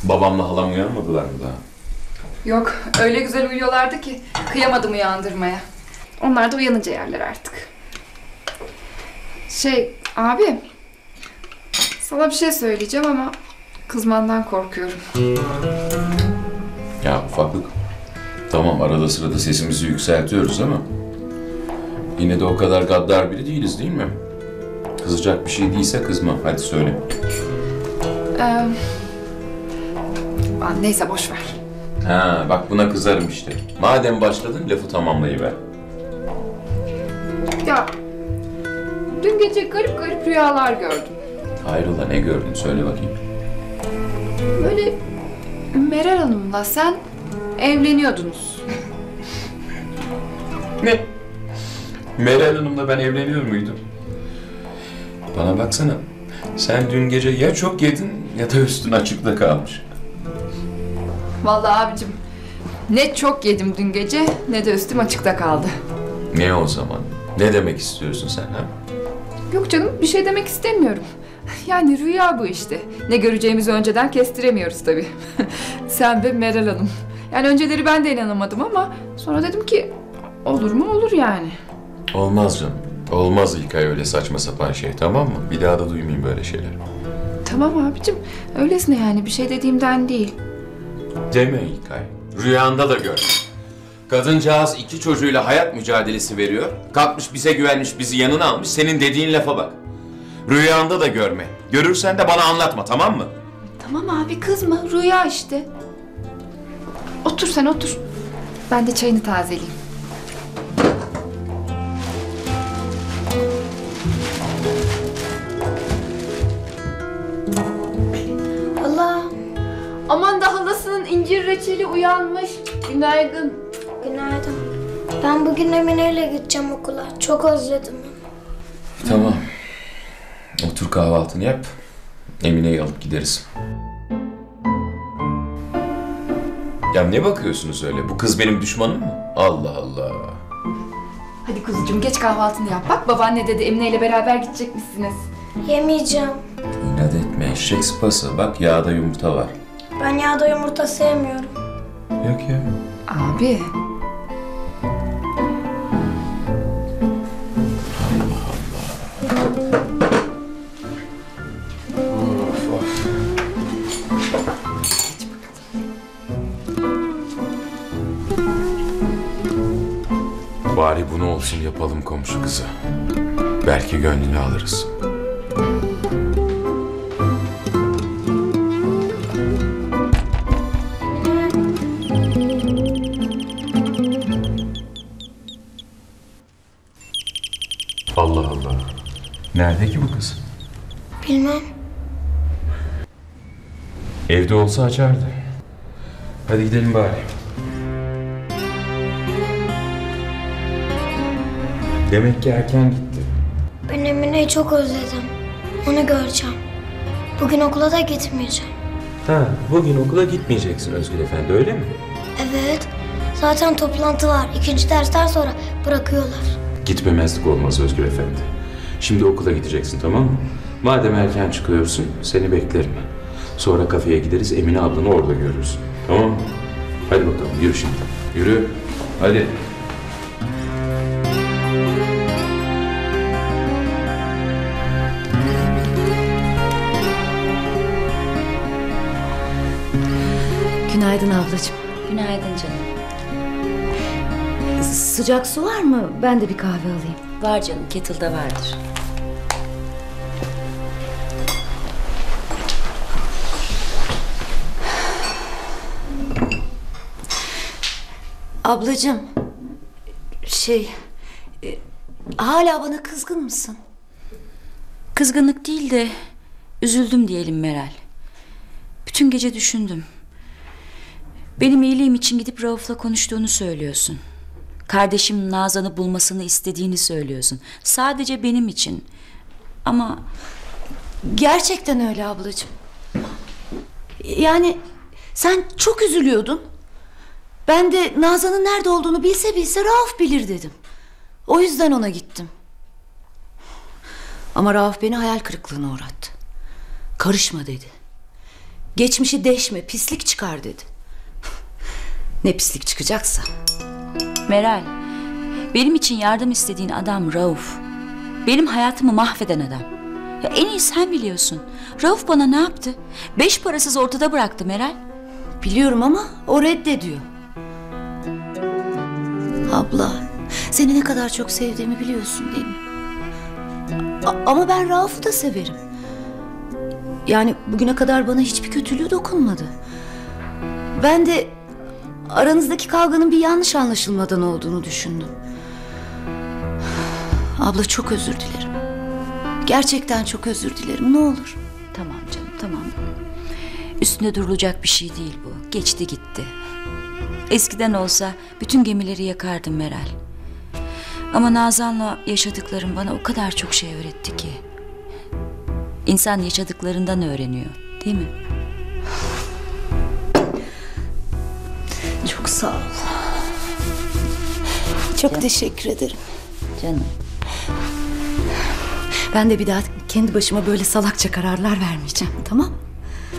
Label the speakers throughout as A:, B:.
A: Babamla halam uyanmadılar mı daha?
B: Yok, öyle güzel uyuyorlardı ki kıyamadım uyandırmaya. Onlar da uyanınca yerler artık. Abi, sana bir şey söyleyeceğim ama kızmandan korkuyorum.
A: Ya ufaklık. Tamam, arada sırada sesimizi yükseltiyoruz ama yine de o kadar gaddar biri değiliz, değil mi? Kızacak bir şey değilse kızma. Hadi söyle.
B: Neyse boş ver.
A: Ha, bak buna kızarım işte. Madem başladın lafı tamamlayıver.
B: Ya, dün gece garip garip rüyalar gördüm.
A: Hayrola, ne gördün? Söyle bakayım.
B: Böyle Meral Hanım'la sen evleniyordunuz.
A: Ne? Meral Hanım'la ben evleniyor muydum? Bana baksana. Sen dün gece ya çok yedin ya da üstün açıkta kalmış.
B: Vallahi abicim, ne çok yedim dün gece ne de üstüm açıkta kaldı.
A: Ne o zaman? Ne demek istiyorsun sen ha?
B: Yok canım, bir şey demek istemiyorum. Yani rüya bu işte. Ne göreceğimizi önceden kestiremiyoruz tabii. Sen ve Meral Hanım. Yani önceleri ben de inanamadım ama sonra dedim ki olur mu olur yani.
A: Olmaz canım. Olmaz İlkay, öyle saçma sapan şey, tamam mı? Bir daha da duymayayım böyle şeyler.
B: Tamam abicim, öylesine yani, bir şey dediğimden değil.
A: Deme İlkay. Rüyanda da gör. Kadıncağız 2 çocuğuyla hayat mücadelesi veriyor. Kalkmış bize güvenmiş, bizi yanına almış. Senin dediğin lafa bak. Rüyanda da görme. Görürsen de bana anlatma, tamam mı?
B: Tamam abi, kızma, rüya işte. Otur sen, otur. Ben de çayını tazeleyeyim.
C: Allah.
B: Aman da halasının incir reçeli uyanmış. Günaydın.
C: Günaydın. Ben bugün Emine ile gideceğim okula. Çok özledim onu.
A: Tamam. Otur, kahvaltını yap. Emine'yi alıp gideriz. Ya ne bakıyorsunuz öyle? Bu kız benim düşmanım mı? Allah Allah.
B: Hadi kuzucuğum, geç kahvaltını yap. Bak, babaanne dedi Emine ile beraber gidecekmişsiniz.
C: Yemeyeceğim.
A: İnat etme, eşek sıpası. Bak, yağda yumurta var.
C: Ben yağda yumurta sevmiyorum.
A: Yok ya.
B: Abi.
A: Bari bunu olsun yapalım komşu kızı. Belki gönlünü alırız. Allah Allah. Nerede ki bu kız?
C: Bilmem.
A: Evde olsa açardı. Hadi gidelim bari. Demek ki erken gitti.
C: Ben Emine'yi çok özledim. Onu göreceğim. Bugün okula da gitmeyeceğim.
A: Ha, bugün okula gitmeyeceksin Özgür Efendi, öyle mi?
C: Evet. Zaten toplantı var. 2. dersten sonra bırakıyorlar.
A: Gitmemezlik olmaz Özgür Efendi. Şimdi okula gideceksin, tamam mı? Madem erken çıkıyorsun, seni beklerim. Sonra kafeye gideriz, Emine ablanı orada görürsün. Tamam mı? Hadi bakalım, yürü şimdi. Yürü. Hadi.
D: Günaydın ablacığım.
E: Günaydın canım.
D: Sıcak su var mı? Ben de bir kahve alayım.
E: Var canım, kettle'da vardır.
D: Ablacığım, hala bana kızgın mısın?
E: Kızgınlık değil de üzüldüm diyelim Meral. Bütün gece düşündüm. Benim iyiliğim için gidip Rauf'la konuştuğunu söylüyorsun. Kardeşim Nazan'ı bulmasını istediğini söylüyorsun. Sadece benim için. Ama
D: Gerçekten öyle ablacığım. Yani sen çok üzülüyordun. Ben de Nazan'ın nerede olduğunu bilse Rauf bilir dedim. O yüzden ona gittim. Ama Rauf beni hayal kırıklığına uğrattı. Karışma dedi. Geçmişi deşme, pislik çıkar dedi. Ne pislik çıkacaksa.
E: Meral, benim için yardım istediğin adam Rauf. Benim hayatımı mahveden adam. Ya en iyi sen biliyorsun. Rauf bana ne yaptı? 5 parasız ortada bıraktı Meral.
D: Biliyorum ama o reddediyor. Abla, seni ne kadar çok sevdiğimi biliyorsun değil mi? Ama ben Rauf'u da severim. Yani bugüne kadar bana hiçbir kötülüğü dokunmadı. Ben de aranızdaki kavganın bir yanlış anlaşılmadan olduğunu düşündüm. Abla çok özür dilerim. Gerçekten çok özür dilerim, ne olur.
E: Tamam canım, tamam. Üstünde durulacak bir şey değil bu. Geçti gitti. Eskiden olsa bütün gemileri yakardım Meral. Ama Nazan'la yaşadıklarım bana o kadar çok şey öğretti ki. İnsan yaşadıklarından öğreniyor, değil mi?
D: Çok sağ ol. Çok teşekkür ederim.
E: Canım.
D: Ben de bir daha kendi başıma böyle salakça kararlar vermeyeceğim, tamam mı?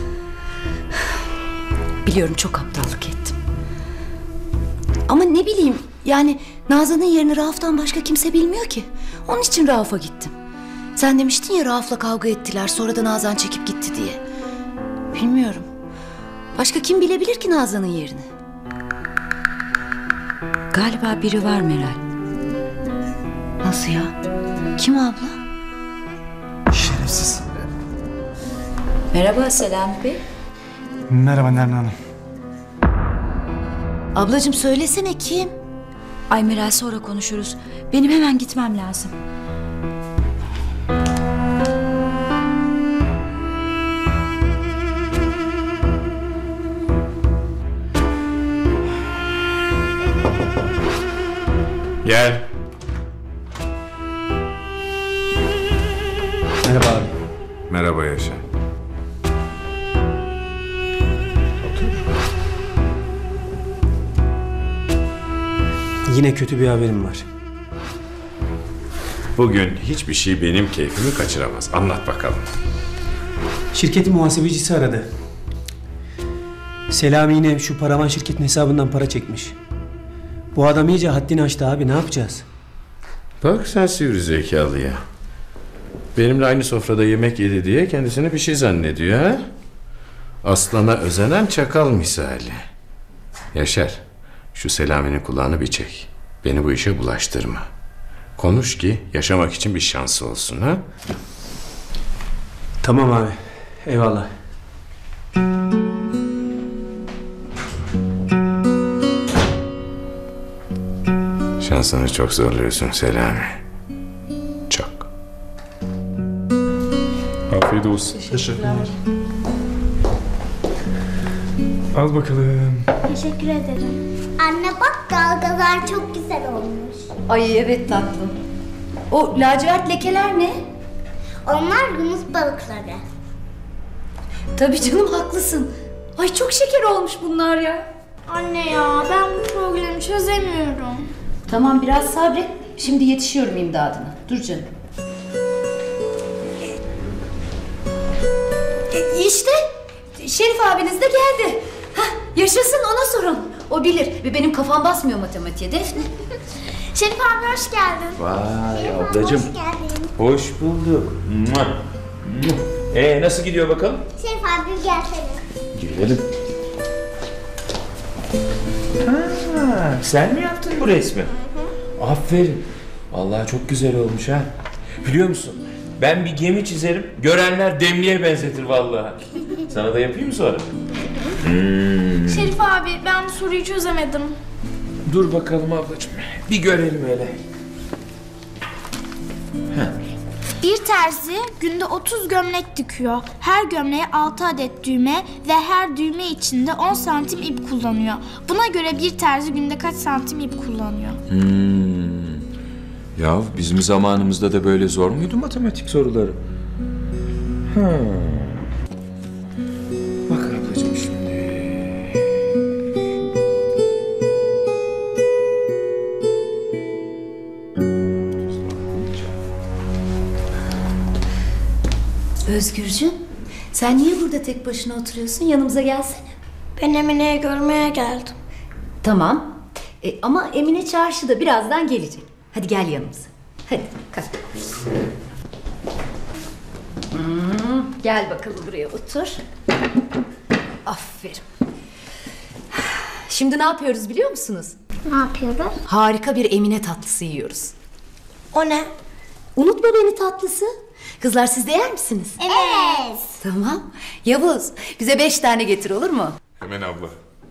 D: Biliyorum çok aptallık ettim. Ama ne bileyim, yani Nazan'ın yerini Rauf'tan başka kimse bilmiyor ki. Onun için Rauf'a gittim. Sen demiştin ya Rauf'la kavga ettiler, sonra da Nazan çekip gitti diye. Bilmiyorum. Başka kim bilebilir ki Nazan'ın yerini?
E: Galiba biri var Meral.
D: Nasıl ya? Kim abla?
F: Şerefsiz.
E: Merhaba Selami Bey.
F: Merhaba Nermin Hanım.
D: Ablacığım söylesene kim?
E: Ay Meral, sonra konuşuruz. Benim hemen gitmem lazım.
A: Gel.
F: Merhaba abi.
A: Merhaba Yaşar.
F: Yine kötü bir haberim var.
A: Bugün hiçbir şey benim keyfimi kaçıramaz. Anlat bakalım.
F: Şirketin muhasebecisi aradı. Selami yine şu paravan şirketin hesabından para çekmiş. Bu adam iyice haddini aştı abi, ne yapacağız?
A: Bak sen sivri zekalıya. Benimle aynı sofrada yemek yedi diye kendisini bir şey zannediyor ha? Aslana özenen çakal misali. Yaşar, şu Selami'nin kulağını bir çek. Beni bu işe bulaştırma. Konuş ki yaşamak için bir şansı olsun ha?
F: Tamam abi, eyvallah.
A: Şansını çok zorluyorsun Selami. Çok.
G: Afiyet olsun.
F: Teşekkürler.
G: Al bakalım.
C: Teşekkür ederim. Anne bak dalgalar çok güzel olmuş.
D: Ay evet tatlım. O lacivert lekeler ne?
C: Onlar yunus balıkları.
D: Tabii canım haklısın. Ay çok şeker olmuş bunlar ya.
C: Anne ya ben bu problemi çözemiyorum.
D: Tamam biraz sabret. Şimdi yetişiyorum imdadına. Dur canım. İşte Şerif abiniz de geldi. Hah, yaşasın, ona sorun. O bilir ve benim kafam basmıyor matematiğe Defne.
C: Şerif abi hoş geldin.
A: Vay
C: Şerif abi,
A: ablacığım.
C: hoş geldin.
A: Hoş bulduk. Nasıl gidiyor bakalım?
C: Şerif abi gelsene.
A: Gelelim. Sen mi yaptın bu resmi? Aferin. Vallahi çok güzel olmuş ha. Biliyor musun? Ben bir gemi çizerim. Görenler demliğe benzetir vallahi. Sana da yapayım mı sonra?
H: Şerif abi ben bu soruyu çözemedim.
A: Dur bakalım ablacığım. Bir görelim hele.
H: Bir terzi günde 30 gömlek dikiyor. Her gömleğe 6 adet düğme ve her düğme içinde 10 santim ip kullanıyor. Buna göre bir terzi günde kaç santim ip kullanıyor?
A: Ya bizim zamanımızda da böyle zor muydu matematik soruları? Bak ablacığım şimdi.
D: Özgürcüğüm, Sen niye burada tek başına oturuyorsun? Yanımıza gelsene.
C: Ben Emine'yi görmeye geldim.
D: Tamam. Ama Emine çarşıda, birazdan gelecek. Hadi gel yanımıza. Hadi kalk. Gel bakalım buraya otur. Aferin. Şimdi ne yapıyoruz biliyor musunuz?
C: Ne yapıyoruz?
D: Harika bir Emine tatlısı yiyoruz.
C: O ne?
D: Unutma beni tatlısı. Kızlar siz de yer misiniz?
C: Evet.
D: Tamam. Yavuz bize 5 tane getir, olur mu?
G: Hemen abla.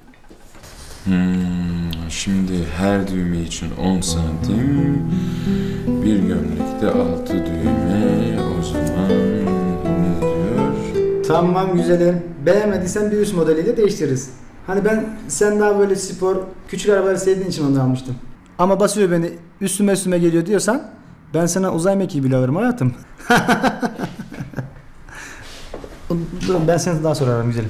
A: Şimdi her düğme için 10 santim, bir gömlekte 6 düğme, o zaman ne diyor?
I: Tamam güzelim. Beğenmediysen bir üst modeliyle değiştiririz. Hani sen daha böyle spor, küçük arabaları sevdiğin için onu almıştım. Ama basıyor beni, üstüme geliyor diyorsan ben sana uzay mekiği bile alırım hayatım. Durun, ben seni daha sonra ararım güzelim.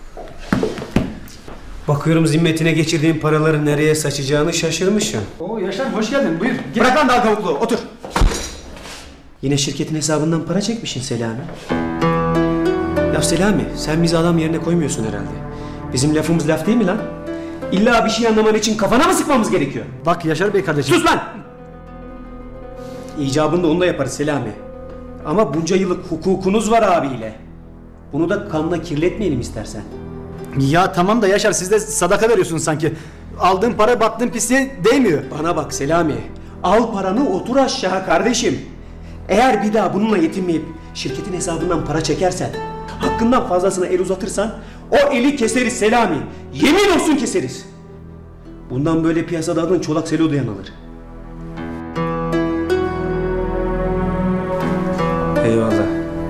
F: Bakıyorum zimmetine geçirdiğin paraları nereye saçacağını şaşırmışsın.
I: Oo Yaşar, hoş geldin, buyur. Bırak lan dal kavukluğu, otur.
F: Yine şirketin hesabından para çekmişsin Selami. Ya Selami, sen bizi adam yerine koymuyorsun herhalde. Bizim lafımız laf değil mi lan? İlla bir şey anlaman için kafana mı sıkmamız gerekiyor?
I: Bak Yaşar Bey kardeşim.
F: Sus lan! İcabında onu da yaparız Selami. Ama bunca yıllık hukukunuz var abiyle. Bunu da kanla kirletmeyelim istersen.
I: Ya tamam da Yaşar, siz de sadaka veriyorsunuz sanki. Aldığın para battığın pisliğe değmiyor.
F: Bana bak Selami. Al paranı otur aşağı kardeşim. Eğer bir daha bununla yetinmeyip şirketin hesabından para çekersen, hakkından fazlasına el uzatırsan o eli keseriz Selami. Yemin olsun keseriz. Bundan böyle piyasada adın Çolak Selo'dayan alır. Eyvallah.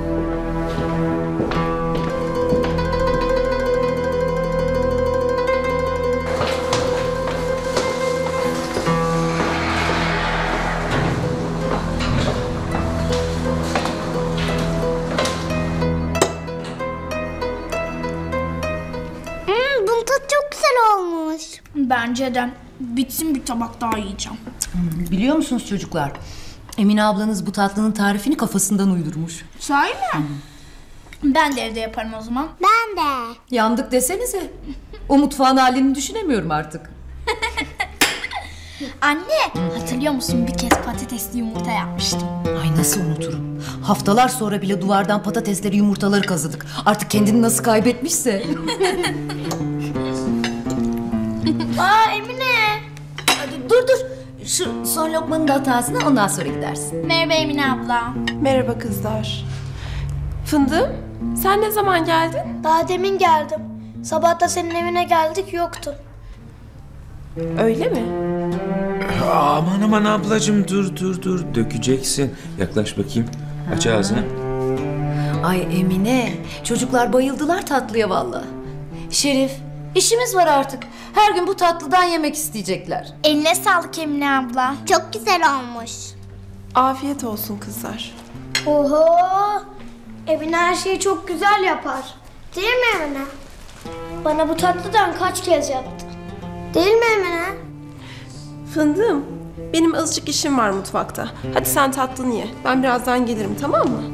C: Bunun tadı çok güzel olmuş.
H: Bence de. Bitsin, bir tabak daha yiyeceğim.
D: Biliyor musunuz çocuklar? Emine ablanız bu tatlının tarifini kafasından uydurmuş.
H: Sahi mi? Ben de evde yaparım o zaman.
C: Ben de.
D: Yandık desenize. O mutfağın halini düşünemiyorum artık.
H: Anne, hatırlıyor musun, bir kez patatesli yumurta yapmıştım.
D: Ay nasıl unuturum. Haftalar sonra bile duvardan patatesleri, yumurtaları kazıdık. Artık kendini nasıl kaybetmişse.
H: Aa Emine.
D: Hadi dur. Şu son lokmanın da hatasına, ondan sonra gidersin.
H: Merhaba Emine abla.
J: Merhaba kızlar. Fındığım, sen ne zaman geldin?
C: Daha demin geldim. Sabah da senin evine geldik, yoktu.
J: Öyle mi?
A: Aman ablacığım, dur dökeceksin. Yaklaş bakayım, aç ağzını.
D: Ay Emine, çocuklar bayıldılar tatlıya vallahi. Şerif, işimiz var artık. Her gün bu tatlıdan yemek isteyecekler.
H: Eline sağlık Emine abla.
C: Çok güzel olmuş.
J: Afiyet olsun kızlar.
C: Oho! Emine her şeyi çok güzel yapar. Değil mi Emine? Bana bu tatlıdan kaç kez yaptı. Değil mi Emine?
J: Fındığım, benim azıcık işim var mutfakta. Hadi sen tatlını ye. Ben birazdan gelirim, tamam mı?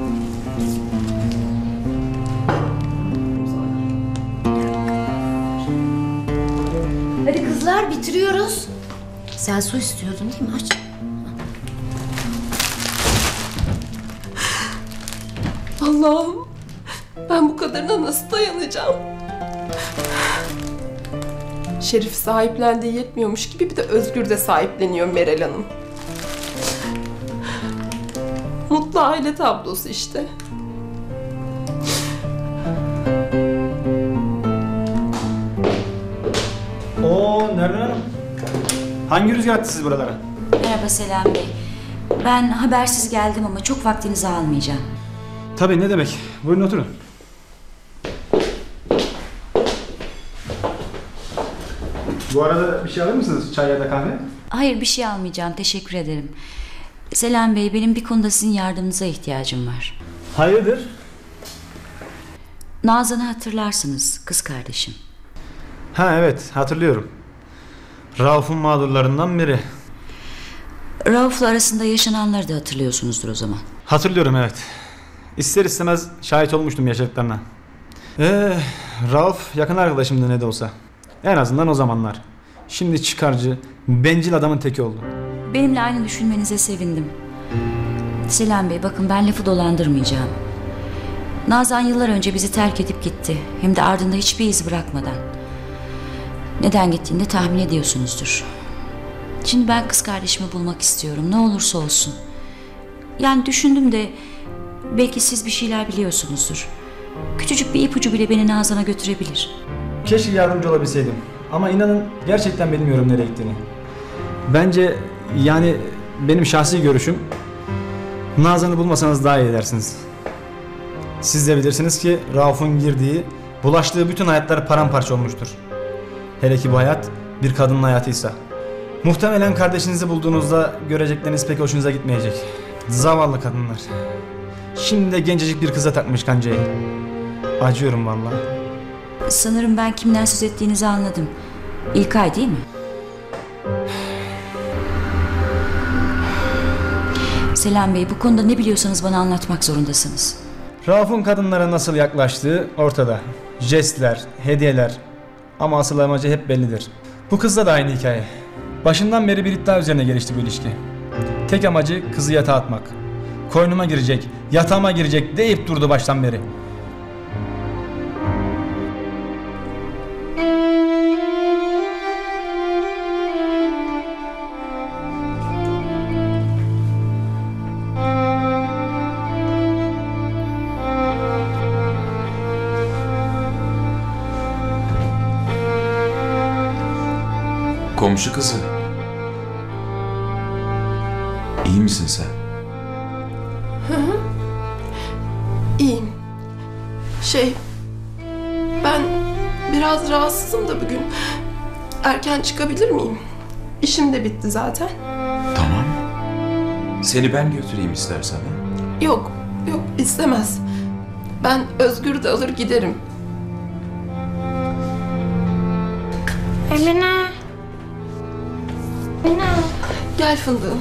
D: Hadi kızlar, bitiriyoruz. Sen su istiyordun değil mi? Aç.
J: Allah'ım, ben bu kadarına nasıl dayanacağım? Şerif sahiplendiği yetmiyormuş gibi bir de Özgür de sahipleniyor Meral Hanım. Mutlu aile tablosu işte.
I: Oo Nermin Hanım. Hangi rüzgar attı siz buralara?
E: Merhaba Selami Bey. Ben habersiz geldim ama çok vaktinizi almayacağım.
I: Tabii, ne demek. Buyurun oturun. Bu arada bir şey alır mısınız? Çay ya da kahve?
E: Hayır, bir şey almayacağım. Teşekkür ederim. Selami Bey, benim bir konuda sizin yardımınıza ihtiyacım var.
I: Hayırdır?
E: Nazan'ı hatırlarsınız, kız kardeşim.
I: Ha evet, hatırlıyorum. Rauf'un mağdurlarından biri.
E: Rauf'la arasında yaşananları da hatırlıyorsunuzdur o zaman.
I: Hatırlıyorum evet. İster istemez şahit olmuştum yaşadıklarına. Rauf yakın arkadaşımdı ne de olsa. En azından o zamanlar. Şimdi çıkarcı, bencil adamın teki oldu.
E: Benimle aynı düşünmenize sevindim. Selam Bey, bakın ben lafı dolandırmayacağım. Nazan yıllar önce bizi terk edip gitti. Hem de ardında hiçbir iz bırakmadan. Neden gittiğini de tahmin ediyorsunuzdur. Şimdi ben kız kardeşimi bulmak istiyorum. Ne olursa olsun. Yani düşündüm de belki siz bir şeyler biliyorsunuzdur. Küçücük bir ipucu bile beni Nazan'a götürebilir.
I: Keşke yardımcı olabilseydim. Ama inanın gerçekten bilmiyorum nereye gittiğini. Bence yani benim şahsi görüşüm Nazan'ı bulmasanız daha iyi edersiniz. Siz de bilirsiniz ki Rauf'un girdiği, bulaştığı bütün hayatlar paramparça olmuştur. Hele ki bu hayat bir kadının hayatıysa. Muhtemelen kardeşinizi bulduğunuzda görecekleriniz pek hoşunuza gitmeyecek. Zavallı kadınlar. Şimdi de gencecik bir kıza takmış kancayı. Acıyorum vallahi.
E: Sanırım ben kimden söz ettiğinizi anladım. İlkay değil mi? Selam Bey, bu konuda ne biliyorsanız bana anlatmak zorundasınız.
I: Rauf'un kadınlara nasıl yaklaştığı ortada. Jestler, hediyeler. Ama asıl amacı hep bellidir. Bu kızda da aynı hikaye. Başından beri bir iddia üzerine gelişti bu ilişki. Tek amacı kızı yatağa atmak. Koynuma girecek, yatağıma girecek deyip durdu baştan beri.
A: Komşu kızı. İyi misin sen?
J: İyiyim. Ben biraz rahatsızım da bugün. Erken çıkabilir miyim? İşim de bitti zaten.
A: Tamam. Seni ben götüreyim istersen. Ha?
J: Yok istemez. Ben Özgür'ü de alır giderim.
C: Emine.
J: Gel fındığım.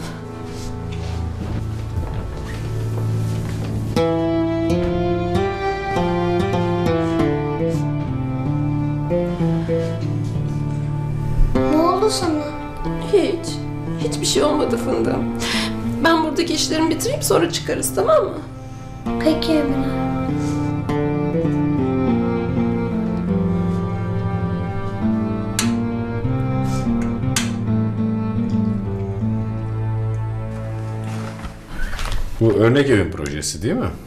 C: Ne oldu sana?
J: Hiçbir şey olmadı fındığım. Ben buradaki işlerimi bitireyim sonra çıkarız, tamam mı?
C: Peki Emine.
K: Bu örnek evin projesi değil mi?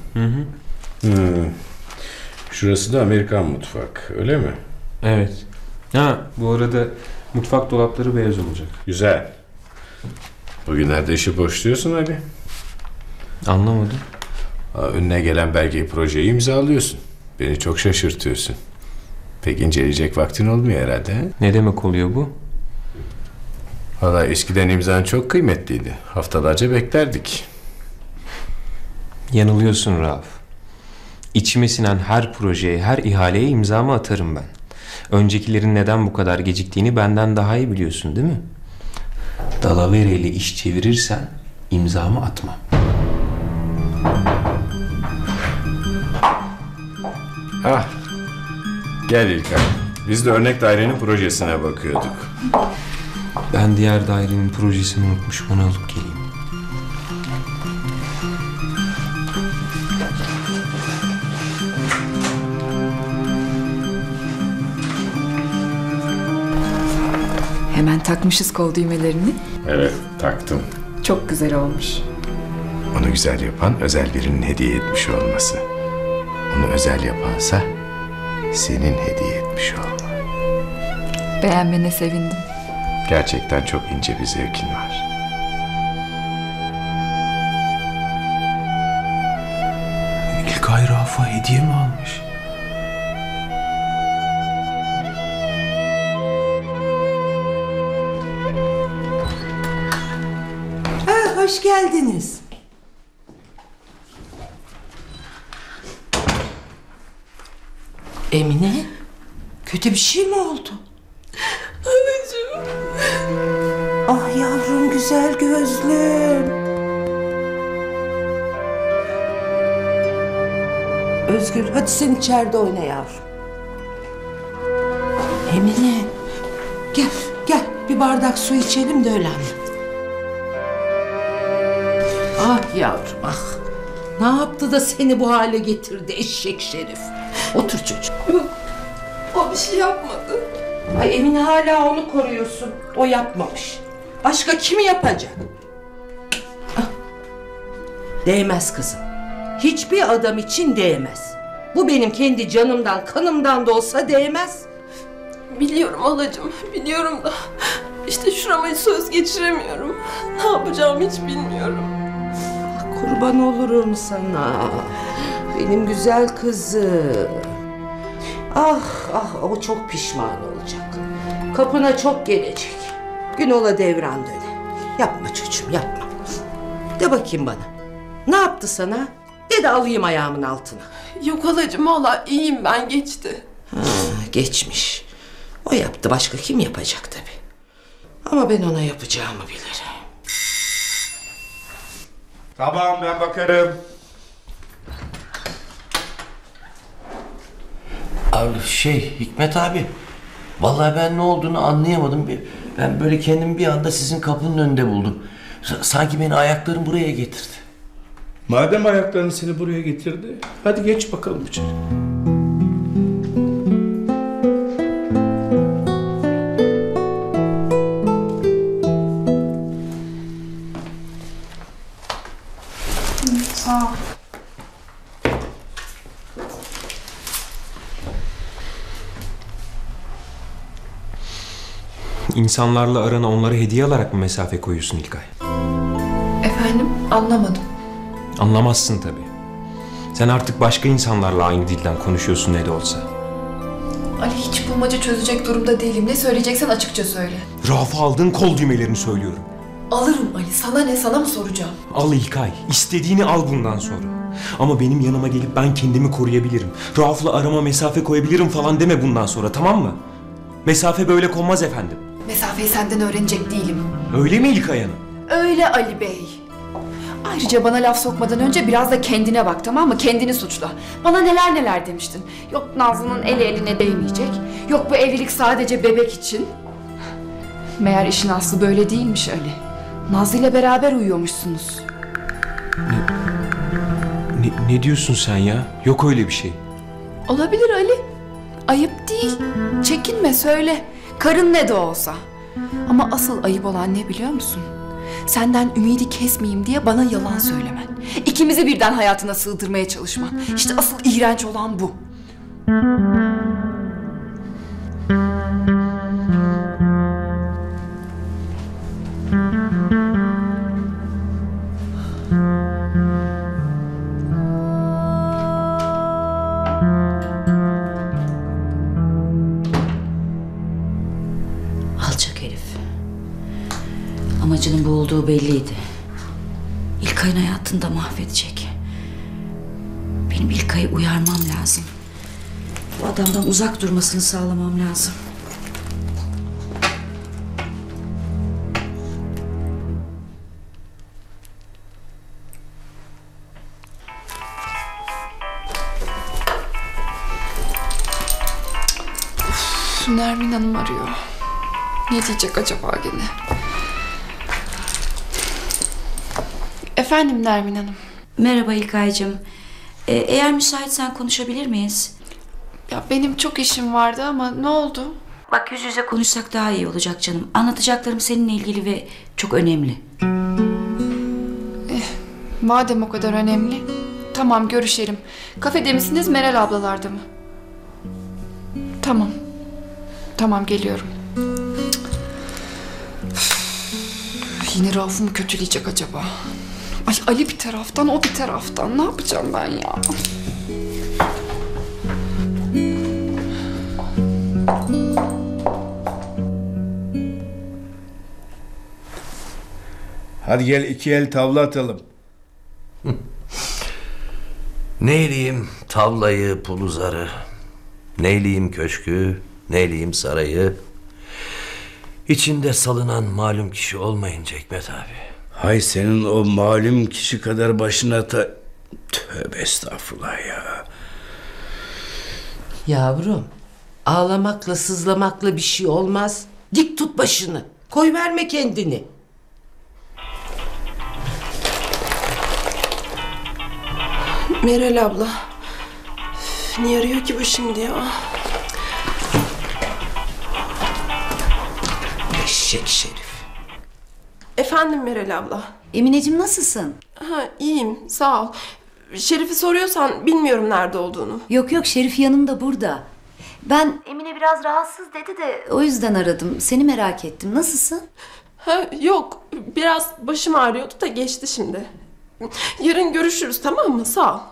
K: Şurası da Amerikan mutfak, öyle mi?
L: Evet. Bu arada mutfak dolapları beyaz olacak.
K: Güzel. Bugünlerde işi boşluyorsun Ali.
L: Anlamadım.
K: Önüne gelen belgeyi, projeyi imzalıyorsun. Beni çok şaşırtıyorsun. Pek inceleyecek vaktin olmuyor herhalde. He?
L: Ne demek oluyor bu?
K: Valla eskiden imzan çok kıymetliydi. Haftalarca beklerdik.
L: Yanılıyorsun Rauf. İçime sinen her projeye, her ihaleye imzamı atarım ben. Öncekilerin neden bu kadar geciktiğini benden daha iyi biliyorsun değil mi? Dalavere'yle iş çevirirsen imzamı atmam.
K: Gel İlkay. Biz de örnek dairenin projesine bakıyorduk.
L: Ben diğer dairenin projesini unutmuşum, onu alıp geleyim.
B: Hemen takmışız kol düğmelerini.
K: Evet, taktım.
B: Çok güzel olmuş.
K: Onu güzel yapan özel birinin hediye etmiş olması. Onu özel yapansa senin hediye etmiş olman.
B: Beğenmene sevindim.
K: Gerçekten çok ince bir zevkin var.
A: İlkay Rauf'a hediye mi almış?
M: Hoş geldiniz. Emine, kötü bir şey mi oldu?
J: Anacığım.
M: Ah yavrum, güzel gözlüm. Özgür, hadi sen içeride oyna yavrum. Emine, gel bir bardak su içelim de öyle anlat. Ah yavrum ah. Ne yaptı da seni bu hale getirdi eşek Şerif? Otur çocuğum.
J: Yok, o bir şey yapmadı.
M: Ay Emine hala onu koruyorsun. O yapmamış. Başka kimi yapacak? Ah. Değmez kızım. Hiçbir adam için değmez. Bu benim kendi canımdan, kanımdan da olsa değmez.
J: Biliyorum halacığım, biliyorum da işte şurama söz geçiremiyorum. Ne yapacağımı hiç bilmiyorum.
M: Kurban olurum sana. Benim güzel kızım. Ah o çok pişman olacak. Kapına çok gelecek. Gün ola devran döne. Yapma çocuğum yapma. De bakayım bana. Ne yaptı sana? De de alayım ayağımın altına.
J: Yok halacığım valla iyiyim ben, geçti.
M: Geçmiş. O yaptı, başka kim yapacak tabii. Ama ben ona yapacağımı bilirim.
K: Tamam ben bakarım.
N: Abi Hikmet abi. Vallahi ben ne olduğunu anlayamadım. Ben böyle kendimi bir anda sizin kapının önünde buldum. Sanki beni ayaklarım buraya getirdi.
K: Madem ayakların seni buraya getirdi, hadi geç bakalım içeri.
B: Sağ ol.
L: İnsanlarla arana onlara hediye alarak mı mesafe koyuyorsun İlkay?
B: Efendim, anlamadım.
L: Anlamazsın tabii. Sen artık başka insanlarla aynı dilden konuşuyorsun ne de olsa.
B: Ali, hiç bulmaca çözecek durumda değilim. Ne söyleyeceksen açıkça söyle.
L: Rafa aldığın kol düğmelerini söylüyorum.
B: Alırım Ali. Sana ne? Sana mı soracağım?
L: Al İlkay. İstediğini al bundan sonra. Ama benim yanıma gelip ben kendimi koruyabilirim. Rauf'la arama mesafe koyabilirim falan deme bundan sonra, tamam mı? Mesafe böyle konmaz efendim.
B: Mesafeyi senden öğrenecek değilim.
L: Öyle mi İlkay Hanım?
B: Öyle Ali Bey. Ayrıca bana laf sokmadan önce biraz da kendine bak, tamam mı? Kendini suçla. Bana neler neler demiştin. Yok Nazlı'nın eli eline değmeyecek. Yok bu evlilik sadece bebek için. Meğer işin aslı böyle değilmiş Ali. Nazlı ile beraber uyuyormuşsunuz.
L: Ne diyorsun sen ya? Yok öyle bir şey.
B: Olabilir Ali. Ayıp değil. Çekinme, söyle. Karın ne de olsa. Ama asıl ayıp olan ne biliyor musun? Senden ümidi kesmeyeyim diye bana yalan söylemen. İkimizi birden hayatına sığdırmaya çalışman. İşte asıl iğrenç olan bu.
E: Alçak herif. Amacının bu olduğu belliydi. İlkay'ın hayatını da mahvedecek. Benim İlkay'ı uyarmam lazım. Bu adamdan uzak durmasını sağlamam lazım.
B: Nermin Hanım arıyor. Ne diyecek acaba gene? Efendim Nermin Hanım.
E: Merhaba İlkay'cığım. Eğer müsaitsen konuşabilir miyiz?
B: Ya benim çok işim vardı ama ne oldu?
E: Bak yüz yüze konuşsak daha iyi olacak canım. Anlatacaklarım seninle ilgili ve çok önemli.
B: Madem o kadar önemli. Tamam, görüşelim. Kafede misiniz, Meral ablalarda mı? Tamam. Tamam, geliyorum. Yine Rauf'u mu kötüleyecek acaba? Ay Ali bir taraftan, o bir taraftan. Ne yapacağım ben ya?
K: Hadi gel iki el tavla atalım.
N: Neyleyim tavlayı, puluzarı, neyleyim köşkü, neyleyim sarayı. İçinde salınan malum kişi olmayınca Hikmet abi.
K: Hay senin o malum kişi kadar başına Tövbe estağfurullah ya.
M: Yavrum, ağlamakla sızlamakla bir şey olmaz. Dik tut başını. Koy verme kendini.
J: Meral abla. Niye arıyor ki bu şimdi ya?
M: Eşek Şerif.
J: Efendim Meral abla.
D: Emineciğim nasılsın?
J: Ha, iyiyim sağ ol. Şerif'i soruyorsan bilmiyorum nerede olduğunu.
D: Yok yok, Şerif yanımda, burada. Ben Emine biraz rahatsız dedi de o yüzden aradım. Seni merak ettim. Nasılsın?
J: Ha, yok biraz başım ağrıyordu da geçti şimdi. Yarın görüşürüz, tamam mı? Sağ ol.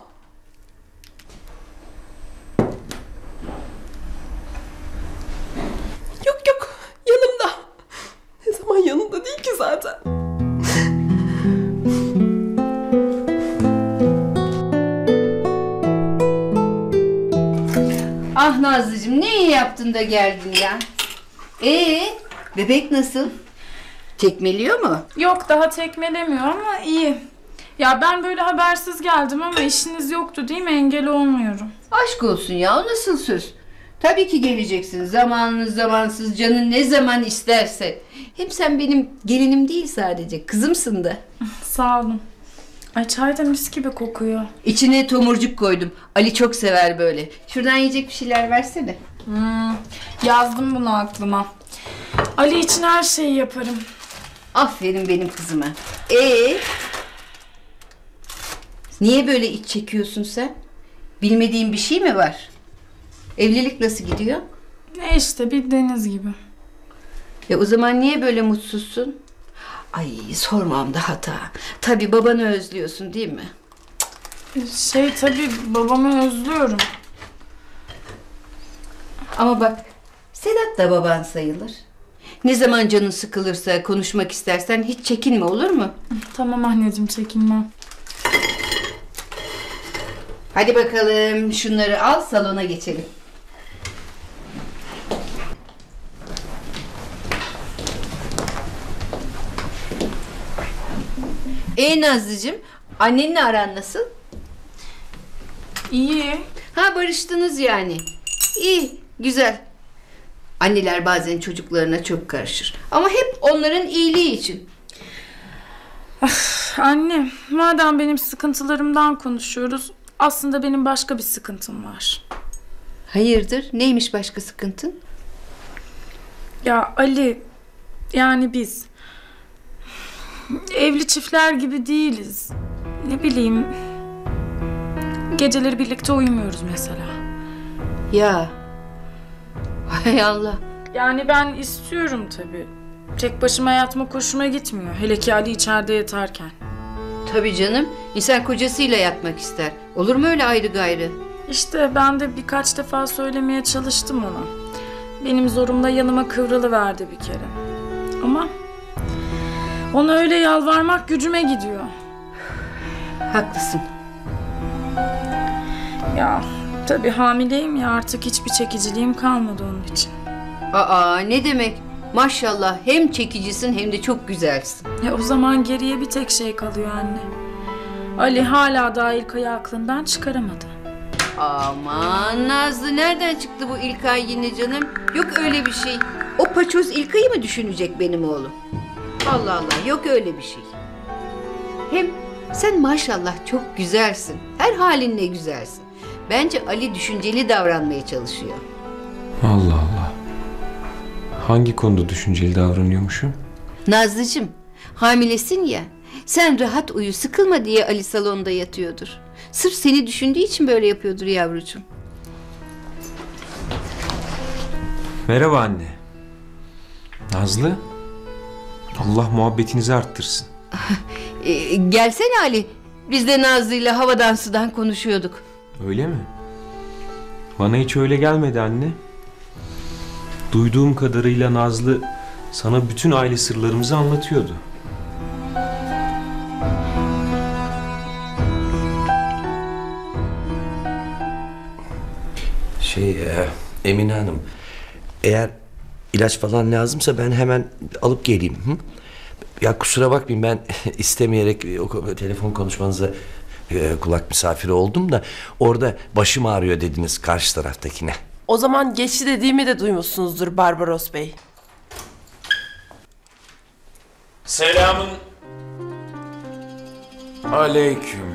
J: Yok yanımda. Ne zaman yanında değil ki zaten.
D: Ah Nazlıcığım, ne iyi yaptın da geldin ya. Bebek nasıl? Tekmeliyor mu?
O: Yok, daha tekmelemiyor ama iyi. Ya ben böyle habersiz geldim ama işiniz yoktu değil mi? Engel olmuyorum.
D: Aşk olsun ya, o nasıl söz? Tabii ki geleceksin. Zamanınız zamansız, canın ne zaman isterse. Hem sen benim gelinim değil sadece, kızımsın da.
O: Sağ olun. Ay, çay da mis gibi kokuyor.
D: İçine tomurcuk koydum. Ali çok sever böyle. Şuradan yiyecek bir şeyler versene.
O: Yazdım bunu aklıma. Ali için her şeyi yaparım.
D: Aferin benim kızıma. Niye böyle iç çekiyorsun sen? Bilmediğin bir şey mi var? Evlilik nasıl gidiyor?
O: Ne işte, bildiğiniz gibi.
D: O zaman niye böyle mutsuzsun? Ay, sormam da hata. Tabii babanı özlüyorsun değil mi?
O: Tabii babamı özlüyorum.
D: Ama bak, Sedat da baban sayılır. Ne zaman canın sıkılırsa, konuşmak istersen hiç çekinme, olur mu?
O: Tamam anneciğim, çekinmem.
D: Hadi bakalım, şunları al, salona geçelim. Nazlıcığım, annenle aran nasıl?
O: İyi.
D: Ha, barıştınız yani. İyi, güzel. Anneler bazen çocuklarına çok karışır. Ama hep onların iyiliği için.
O: Anne, madem benim sıkıntılarımdan konuşuyoruz, aslında benim başka bir sıkıntım var.
D: Hayırdır? Neymiş başka sıkıntın?
O: Ya Ali, yani biz evli çiftler gibi değiliz. Ne bileyim, geceleri birlikte uyumuyoruz mesela.
D: Ya, hay Allah.
O: Yani ben istiyorum tabii. Tek başıma yatmak hoşuma gitmiyor. Hele ki Ali içeride yatarken.
D: Tabii canım, insan kocasıyla yatmak ister. Olur mu öyle ayrı gayrı?
O: İşte ben de birkaç defa söylemeye çalıştım ona. Benim zorumda yanıma kıvrılıverdi bir kere. Ama ona öyle yalvarmak gücüme gidiyor.
D: Haklısın.
O: Ya tabii hamileyim ya, artık hiçbir çekiciliğim kalmadı onun için.
D: Aa, ne demek? Maşallah, hem çekicisin hem de çok güzelsin.
O: O zaman geriye bir tek şey kalıyor anne. Ali hala daha İlkay'ı aklından çıkaramadı.
D: Aman Nazlı, nereden çıktı bu İlkay yine canım? Yok öyle bir şey. O paçoz İlkay'ı mı düşünecek benim oğlum? Allah Allah, yok öyle bir şey. Hem sen maşallah çok güzelsin. Her halinle güzelsin. Bence Ali düşünceli davranmaya çalışıyor.
L: Allah Allah. Hangi konuda düşünceli davranıyormuşum?
D: Nazlıcığım, hamilesin ya. Sen rahat uyu, sıkılma diye Ali salonda yatıyordur. Sırf seni düşündüğü için böyle yapıyordur yavrucuğum.
L: Merhaba anne. Nazlı. Allah muhabbetinizi arttırsın.
D: Gelsene Ali. Biz de Nazlı'yla havadan sudan konuşuyorduk.
L: Öyle mi? Bana hiç öyle gelmedi anne. Duyduğum kadarıyla Nazlı sana bütün aile sırlarımızı anlatıyordu.
N: Emine Hanım, eğer ilaç falan lazımsa ben hemen alıp geleyim. Hı? Ya kusura bakmayın, ben istemeyerek o telefon konuşmanıza kulak misafiri oldum da orada başım ağrıyor dediniz karşı taraftakine.
J: O zaman geçti dediğimi de duymuşsunuzdur Barbaros Bey.
A: Selamın aleyküm.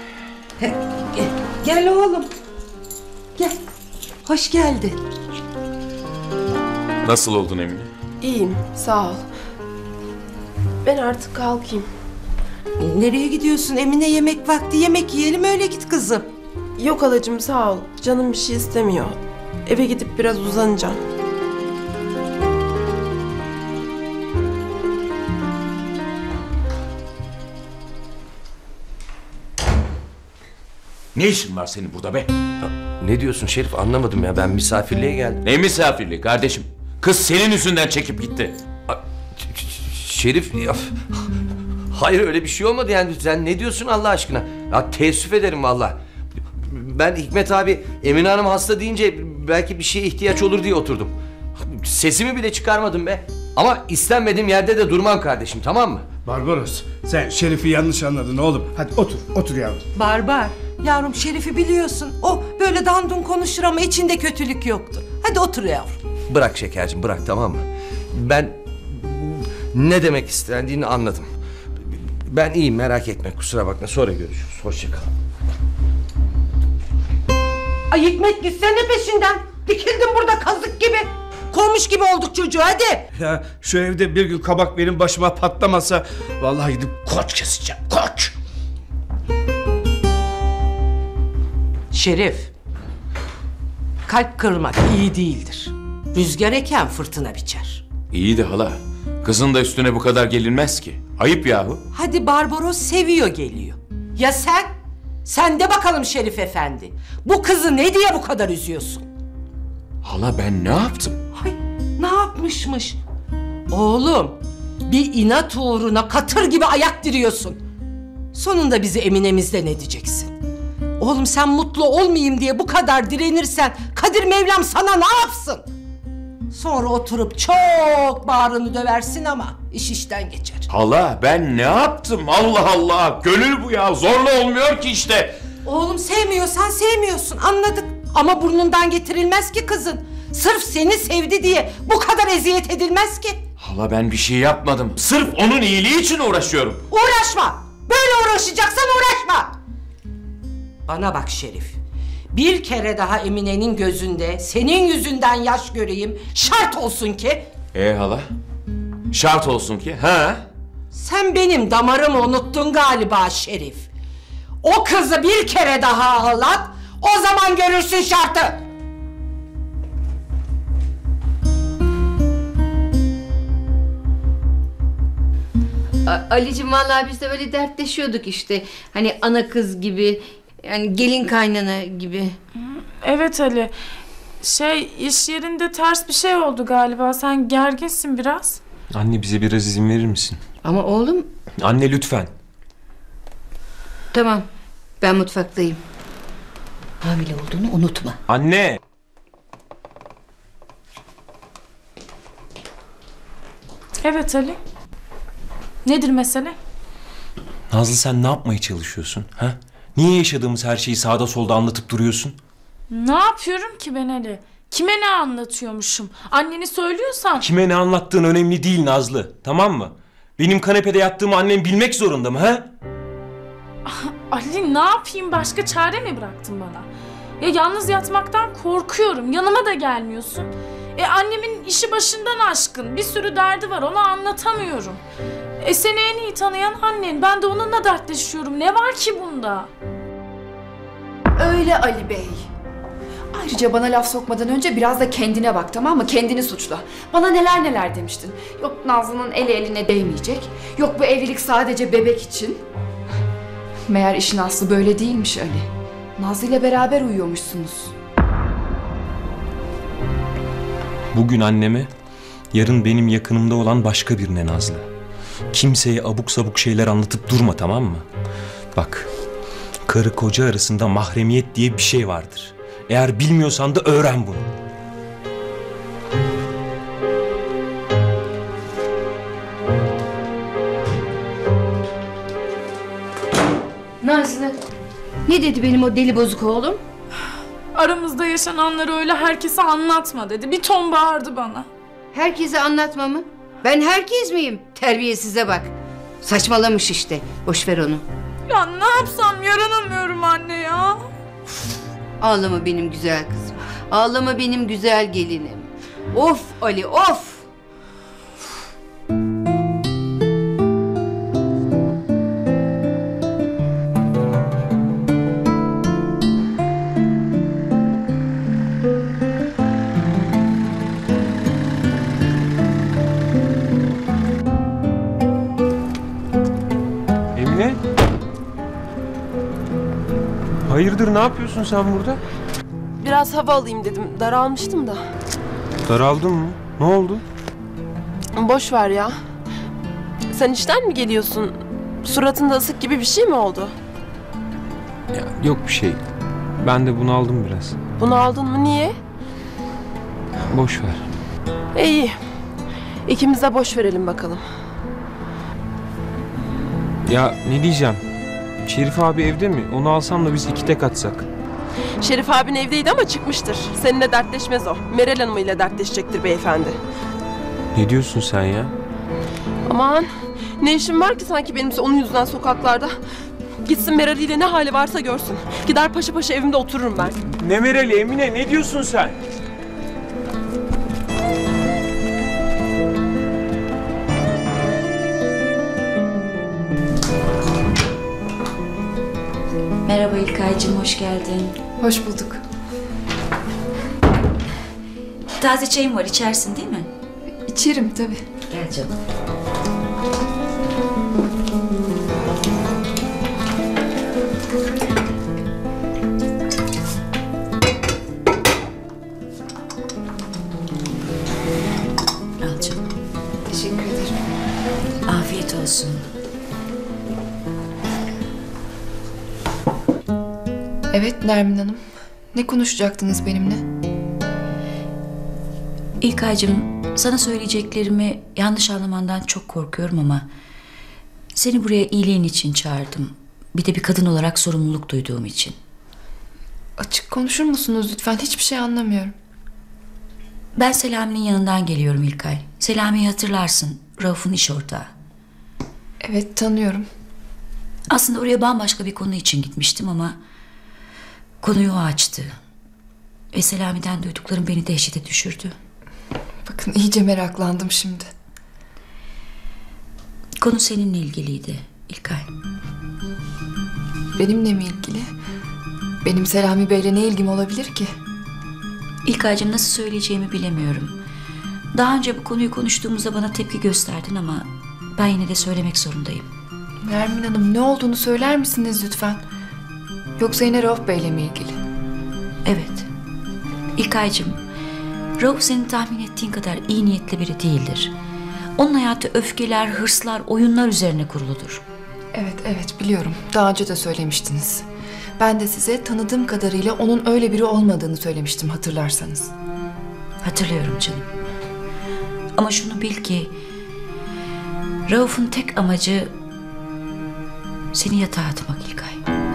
M: Gel oğlum. Gel. Hoş geldin.
A: Nasıl oldun Emine?
J: İyiyim, sağ ol. Ben artık kalkayım.
M: Nereye gidiyorsun Emine? Yemek vakti, yemek yiyelim öyle git kızım.
J: Yok halacığım, sağ ol. Canım bir şey istemiyor. Eve gidip biraz uzanacağım.
A: Ne işin var senin burada be?
N: Ne diyorsun Şerif, anlamadım ya, ben misafirliğe geldim.
A: Ne misafirliği kardeşim? Kız senin yüzünden çekip gitti.
N: Şerif ya, hayır öyle bir şey olmadı yani, sen ne diyorsun Allah aşkına? Ya teessüf ederim valla. Ben Hikmet abi Emine Hanım hasta deyince belki bir şeye ihtiyaç olur diye oturdum. Sesimi bile çıkarmadım be. Ama istenmediğim yerde de durmam kardeşim, tamam mı?
P: Barbaros, sen Şerif'i yanlış anladın oğlum. Hadi otur yavrum.
M: Barbar. Yavrum Şerif'i biliyorsun. O böyle dandun konuşur ama içinde kötülük yoktur. Hadi otur yavrum.
N: Bırak şekercim, bırak, tamam mı? Ben ne demek istendiğini anladım. Ben iyiyim, merak etme, kusura bakma, sonra görüşürüz. Hoşça kal.
M: Ay Hikmet gitsene peşinden. Dikildin burada kazık gibi. Kovmuş gibi olduk çocuğu hadi.
P: Ya şu evde bir gün kabak benim başıma patlamasa vallahi gidip koç keseceğim, koç.
M: Şerif. Kalp kırmak iyi değildir. Rüzgar eken fırtına biçer.
A: İyi de hala. Kızın da üstüne bu kadar gelinmez ki. Ayıp yahu.
M: Hadi Barbaros seviyor geliyor. Ya sen? Sen de bakalım Şerif efendi. Bu kızı ne diye bu kadar üzüyorsun?
A: Hala ben ne yaptım?
M: Ay ne yapmışmış? Oğlum bir inat uğruna katır gibi ayak diriyorsun. Sonunda bizi Emine'mizden edeceksin. Oğlum sen mutlu olmayayım diye bu kadar direnirsen Kadir Mevlam sana ne yapsın? Sonra oturup çok bağrını döversin ama iş işten geçer.
A: Hala ben ne yaptım? Allah Allah. Gönül bu ya. Zorla olmuyor ki işte.
M: Oğlum sevmiyorsan sevmiyorsun anladık. Ama burnundan getirilmez ki kızın. Sırf seni sevdi diye bu kadar eziyet edilmez ki.
A: Hala ben bir şey yapmadım. Sırf onun iyiliği için uğraşıyorum.
M: Uğraşma. Böyle uğraşacaksan uğraşma. Bana bak Şerif. Bir kere daha Emine'nin gözünde senin yüzünden yaş göreyim. Şart olsun ki.
A: Hala? Şart olsun ki. Ha?
M: Sen benim damarımı unuttun galiba Şerif. O kızı bir kere daha ağlat. O zaman görürsün şartı.
D: Ali'cim vallahi biz de böyle dertleşiyorduk işte. Hani ana kız gibi, yani gelin kaynana gibi.
O: Evet Ali. İş yerinde ters bir şey oldu galiba. Sen gerginsin biraz.
L: Anne bize biraz izin verir misin?
D: Ama oğlum...
L: Anne lütfen.
D: Tamam, ben mutfaktayım. Hamile olduğunu unutma.
L: Anne!
O: Evet Ali. Nedir mesele?
L: Nazlı sen ne yapmaya çalışıyorsun? Ha? Niye yaşadığımız her şeyi sağda solda anlatıp duruyorsun?
O: Ne yapıyorum ki ben Ali? Kime ne anlatıyormuşum? Anneni söylüyorsan...
L: Kime ne anlattığın önemli değil Nazlı. Tamam mı? Benim kanepede yattığımı annem bilmek zorunda mı ha?
O: Ali ne yapayım? Başka çare mi bıraktın bana? Ya yalnız yatmaktan korkuyorum. Yanıma da gelmiyorsun. Annemin işi başından aşkın. Bir sürü derdi var. Ona anlatamıyorum. Seni en iyi tanıyan annen. Ben de onunla dertleşiyorum. Ne var ki bunda?
B: Öyle Ali Bey. Ayrıca bana laf sokmadan önce biraz da kendine bak, tamam mı? Kendini suçla. Bana neler neler demiştin. Yok Nazlı'nın eli eline değmeyecek. Yok bu evlilik sadece bebek için. Meğer işin aslı böyle değilmiş Ali. Nazlı ile beraber uyuyormuşsunuz.
L: Bugün anneme, yarın benim yakınımda olan başka birine Nazlı. Kimseye abuk sabuk şeyler anlatıp durma, tamam mı? Bak, karı koca arasında mahremiyet diye bir şey vardır. Eğer bilmiyorsan da öğren bunu.
D: Nazlı,
Q: Ne dedi benim o deli bozuk oğlum?
O: Aramızda yaşananları öyle herkese anlatma dedi. Bir ton bağırdı bana.
Q: Herkese anlatma mı? Ben herkes miyim? Terbiyesize bak. Saçmalamış işte. Boş ver onu.
O: Ya ne yapsam yaranamıyorum anne ya.
Q: Ağlama benim güzel kızım. Ağlama benim güzel gelinim. Of Ali of.
L: Emine? Hayırdır, ne yapıyorsun sen burada?
J: Biraz hava alayım dedim. Daralmıştım da.
L: Daraldın mı? Ne oldu?
J: Boş ver ya. Sen işten mi geliyorsun? Suratında ısık gibi bir şey mi oldu?
L: Ya, yok bir şey. Ben de bunaldım biraz.
J: Bunu aldın mı? Niye?
L: Boş ver.
J: İyi. İkimiz de boş verelim bakalım.
L: Ya ne diyeceğim? Şerif abi evde mi? Onu alsam da biz iki tek atsak.
J: Şerif abin evdeydi ama çıkmıştır. Seninle dertleşmez o. Meral Hanım ile dertleşecektir beyefendi.
L: Ne diyorsun sen ya?
J: Aman ne işim var ki sanki benim onun yüzünden sokaklarda. Gitsin Meral ile ne hali varsa görsün. Gider paşa paşa evimde otururum ben.
L: Ne Meral'i Emine, ne diyorsun sen?
E: Merhaba İlkay'cığım, hoş geldin.
B: Hoş bulduk.
E: Taze çayım var, içersin değil mi?
B: İçerim tabii.
E: Gel canım. Al canım.
B: Teşekkür ederim.
E: Afiyet olsun.
B: Evet Nermin Hanım. Ne konuşacaktınız benimle?
E: İlkay'cığım, sana söyleyeceklerimi yanlış anlamandan çok korkuyorum ama seni buraya iyiliğin için çağırdım. Bir de bir kadın olarak sorumluluk duyduğum için.
B: Açık konuşur musunuz lütfen? Hiçbir şey anlamıyorum.
E: Ben Selami'nin yanından geliyorum İlkay. Selami'yi hatırlarsın. Rauf'un iş ortağı.
B: Evet, tanıyorum.
E: Aslında oraya bambaşka bir konu için gitmiştim ama konuyu o açtı. Ve Selami'den duyduklarım beni dehşete düşürdü.
B: Bakın iyice meraklandım şimdi.
E: Konu seninle ilgiliydi İlkay.
B: Benimle mi ilgili? Benim Selami Bey'le ne ilgim olabilir ki?
E: İlkay'cığım, nasıl söyleyeceğimi bilemiyorum. Daha önce bu konuyu konuştuğumuzda bana tepki gösterdin ama ben yine de söylemek zorundayım.
B: Nermin Hanım, ne olduğunu söyler misiniz lütfen? Yoksa yine Rauf Bey'le mi ilgili?
E: Evet. İlkay'cığım, Rauf senin tahmin ettiğin kadar iyi niyetli biri değildir. Onun hayatı öfkeler, hırslar, oyunlar üzerine kuruludur.
B: Evet biliyorum. Daha önce de söylemiştiniz. Ben de size tanıdığım kadarıyla onun öyle biri olmadığını söylemiştim, hatırlarsanız.
E: Hatırlıyorum canım. Ama şunu bil ki Rauf'un tek amacı seni yatağa atmak İlkay.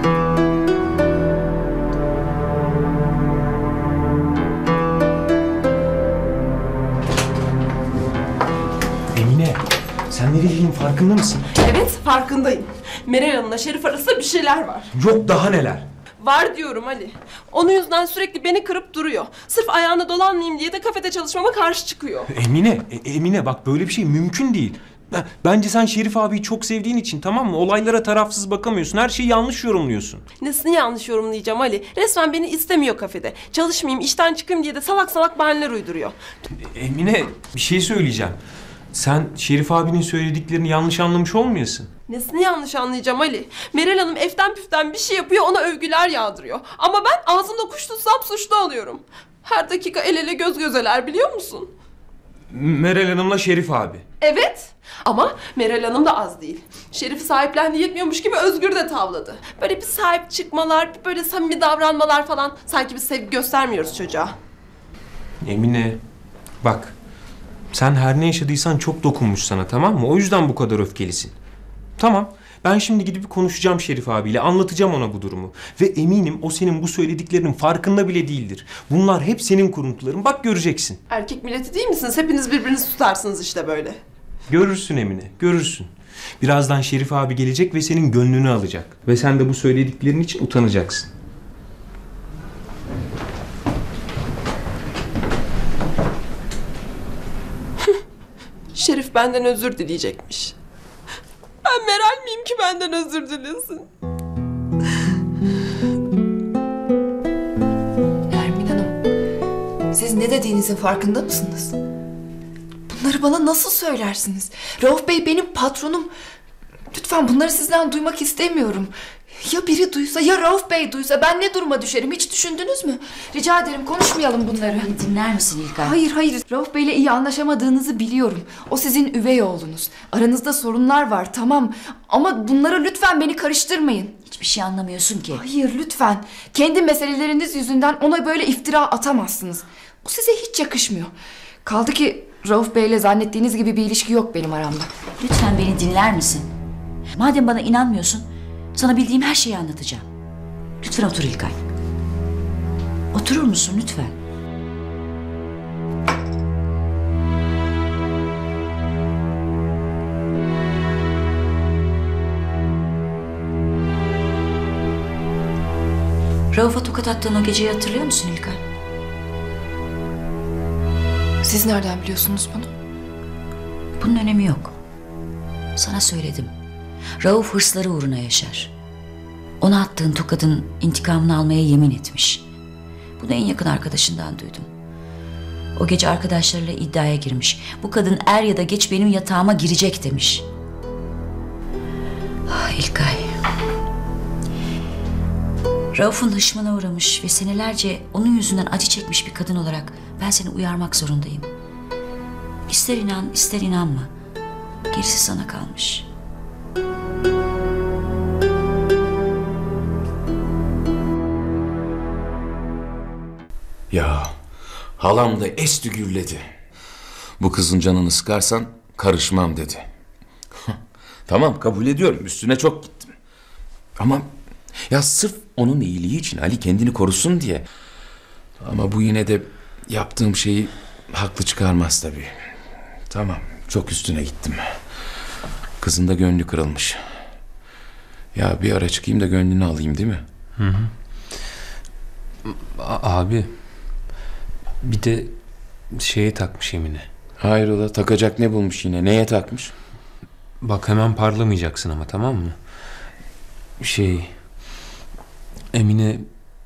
L: Emine, sen ne dediğinin farkında mısın?
J: Evet farkındayım. Meral Hanım'la Şerif arasında bir şeyler var.
L: Yok, daha neler?
J: Var diyorum Ali. Onun yüzünden sürekli beni kırıp duruyor. Sırf ayağına dolanmayayım diye de kafede çalışmama karşı çıkıyor.
L: Emine bak, böyle bir şey mümkün değil. Bence sen Şerif abiyi çok sevdiğin için, tamam mı? Olaylara tarafsız bakamıyorsun. Her şeyi yanlış yorumluyorsun.
J: Nesini yanlış yorumlayacağım Ali? Resmen beni istemiyor kafede. Çalışmayayım, işten çıkayım diye de salak salak bahaneler uyduruyor.
L: Emine, bir şey söyleyeceğim. Sen Şerif abinin söylediklerini yanlış anlamış olmayasın.
J: Nesini yanlış anlayacağım Ali? Meral Hanım eften püften bir şey yapıyor, ona övgüler yağdırıyor. Ama ben ağzımda kuş tutsam suçlu alıyorum. Her dakika el ele göz gözeler, biliyor musun?
L: Meral Hanım'la Şerif abi.
J: Evet ama Meral Hanım da az değil. Şerif'i sahiplendi yetmiyormuş gibi Özgür de tavladı. Böyle bir sahip çıkmalar, bir böyle samimi davranmalar falan. Sanki biz sevgi göstermiyoruz çocuğa.
L: Emine, bak. Sen her ne yaşadıysan çok dokunmuş sana, tamam mı? O yüzden bu kadar öfkelisin. Tamam, Ben şimdi gidip konuşacağım Şerif abiyle, anlatacağım ona bu durumu. Ve eminim o senin bu söylediklerinin farkında bile değildir. Bunlar hep senin kuruntuların, bak göreceksin.
J: Erkek milleti değil misiniz? Hepiniz birbirinizi tutarsınız işte böyle.
L: Görürsün Emine, görürsün. Birazdan Şerif abi gelecek ve senin gönlünü alacak. Ve sen de bu söylediklerin için utanacaksın.
J: Şerif benden özür dileyecekmiş. Ben Meral miyim ki benden özür dilesin?
B: Nermin Hanım, siz ne dediğinizin farkında mısınız? Bunları bana nasıl söylersiniz? Rauf Bey benim patronum. Lütfen bunları sizden duymak istemiyorum. Ya biri duysa, ya Rauf Bey duysa ben ne duruma düşerim, hiç düşündünüz mü? Rica ederim konuşmayalım bunları.
D: Dinler misin İlkay?
B: Hayır. Rauf Bey'le iyi anlaşamadığınızı biliyorum. O sizin üvey oğlunuz. Aranızda sorunlar var, tamam. Ama bunlara lütfen beni karıştırmayın.
D: Hiçbir şey anlamıyorsun ki.
B: Hayır lütfen. Kendi meseleleriniz yüzünden ona böyle iftira atamazsınız. Bu size hiç yakışmıyor. Kaldı ki Rauf Bey'le zannettiğiniz gibi bir ilişki yok benim aramda.
D: Lütfen beni dinler misin? Madem bana inanmıyorsun, sana bildiğim her şeyi anlatacağım. Lütfen otur İlkay. Oturur musun lütfen? Rauf'a tokat attığın o geceyi hatırlıyor musun İlkay?
B: Siz nereden biliyorsunuz bunu?
D: Bunun önemi yok. Sana söyledim. Rauf hırsları uğruna yaşar. Ona attığın tokadın intikamını almaya yemin etmiş. Bunu en yakın arkadaşından duydum. O gece arkadaşlarıyla iddiaya girmiş. Bu kadın er ya da geç benim yatağıma girecek demiş. Ah İlkay. Rauf'un hışmına uğramış ve senelerce onun yüzünden acı çekmiş bir kadın olarak ben seni uyarmak zorundayım. İster inan, ister inanma. Gerisi sana kalmış.
A: Ya halam da esti gürledi. Bu kızın canını sıkarsan karışmam dedi. Tamam, kabul ediyorum, üstüne çok gittim. Ama ya sırf onun iyiliği için, Ali kendini korusun diye. Ama bu yine de yaptığım şeyi haklı çıkarmaz tabii. Tamam, çok üstüne gittim. Kızın da gönlü kırılmış. Ya bir ara çıkayım da gönlünü alayım, değil mi?
L: Hı. Abi bir de şeye takmış Emine.
A: Hayrola, takacak ne bulmuş yine? Neye takmış?
L: Bak hemen parlamayacaksın ama, tamam mı? Emine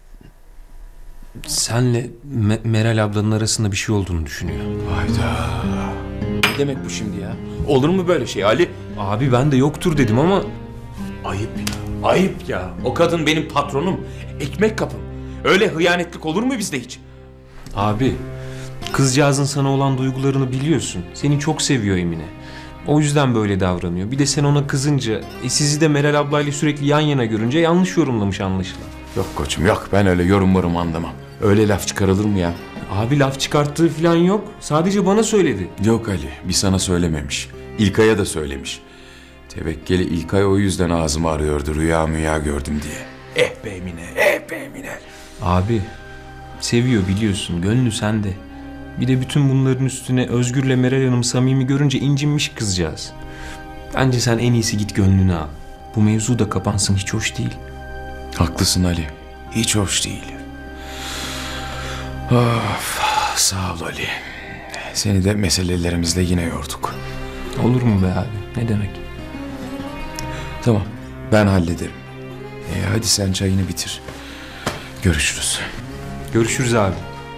L: senle Meral ablanın arasında bir şey olduğunu düşünüyor.
A: Hayda. Ne demek bu şimdi ya? Olur mu böyle şey Ali?
L: Abi ben de yoktur dedim ama...
A: Ayıp ya. Ayıp ya. O kadın benim patronum. Ekmek kapım. Öyle hıyanetlik olur mu bizde hiç?
L: Abi kızcağızın sana olan duygularını biliyorsun. Seni çok seviyor Emine. O yüzden böyle davranıyor. Bir de sen ona kızınca, sizi de Meral ablayla sürekli yan yana görünce yanlış yorumlamış anlaşılan.
A: Yok koçum yok. Ben öyle yorum anlamam. Öyle laf çıkarılır mı ya?
L: Abi laf çıkarttığı falan yok. Sadece bana söyledi.
A: Yok Ali. Bir sana söylememiş. İlkay'a da söylemiş. Tevekkeli İlkay o yüzden ağzımı arıyordu. Rüya gördüm diye. Eh be Emine.
L: Abi seviyor biliyorsun. Gönlü sende. Bir de bütün bunların üstüne Özgür'le Meral Hanım samimi görünce incinmiş kızcağız. Bence sen en iyisi git gönlünü al. Bu mevzu da kapansın, hiç hoş değil.
A: Haklısın Ali. Hiç hoş değil. Of, sağ ol Ali. Seni de meselelerimizle yine yorduk.
L: Olur mu be abi? Ne demek?
A: Tamam, ben hallederim. Hadi sen çayını bitir. Görüşürüz.
L: Görüşürüz abi.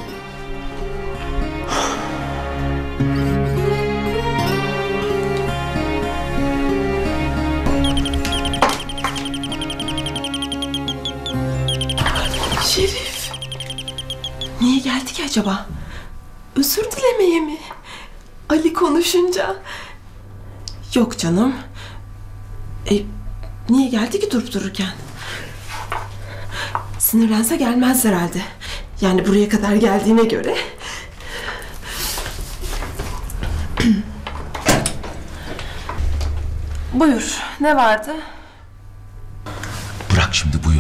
J: Şerif. Niye geldi ki acaba? Özür dilemeye mi? Ali konuşunca. Yok canım. Niye geldi ki durup dururken? Sinirlense gelmez herhalde. Yani buraya kadar geldiğine göre. Buyur. Ne vardı?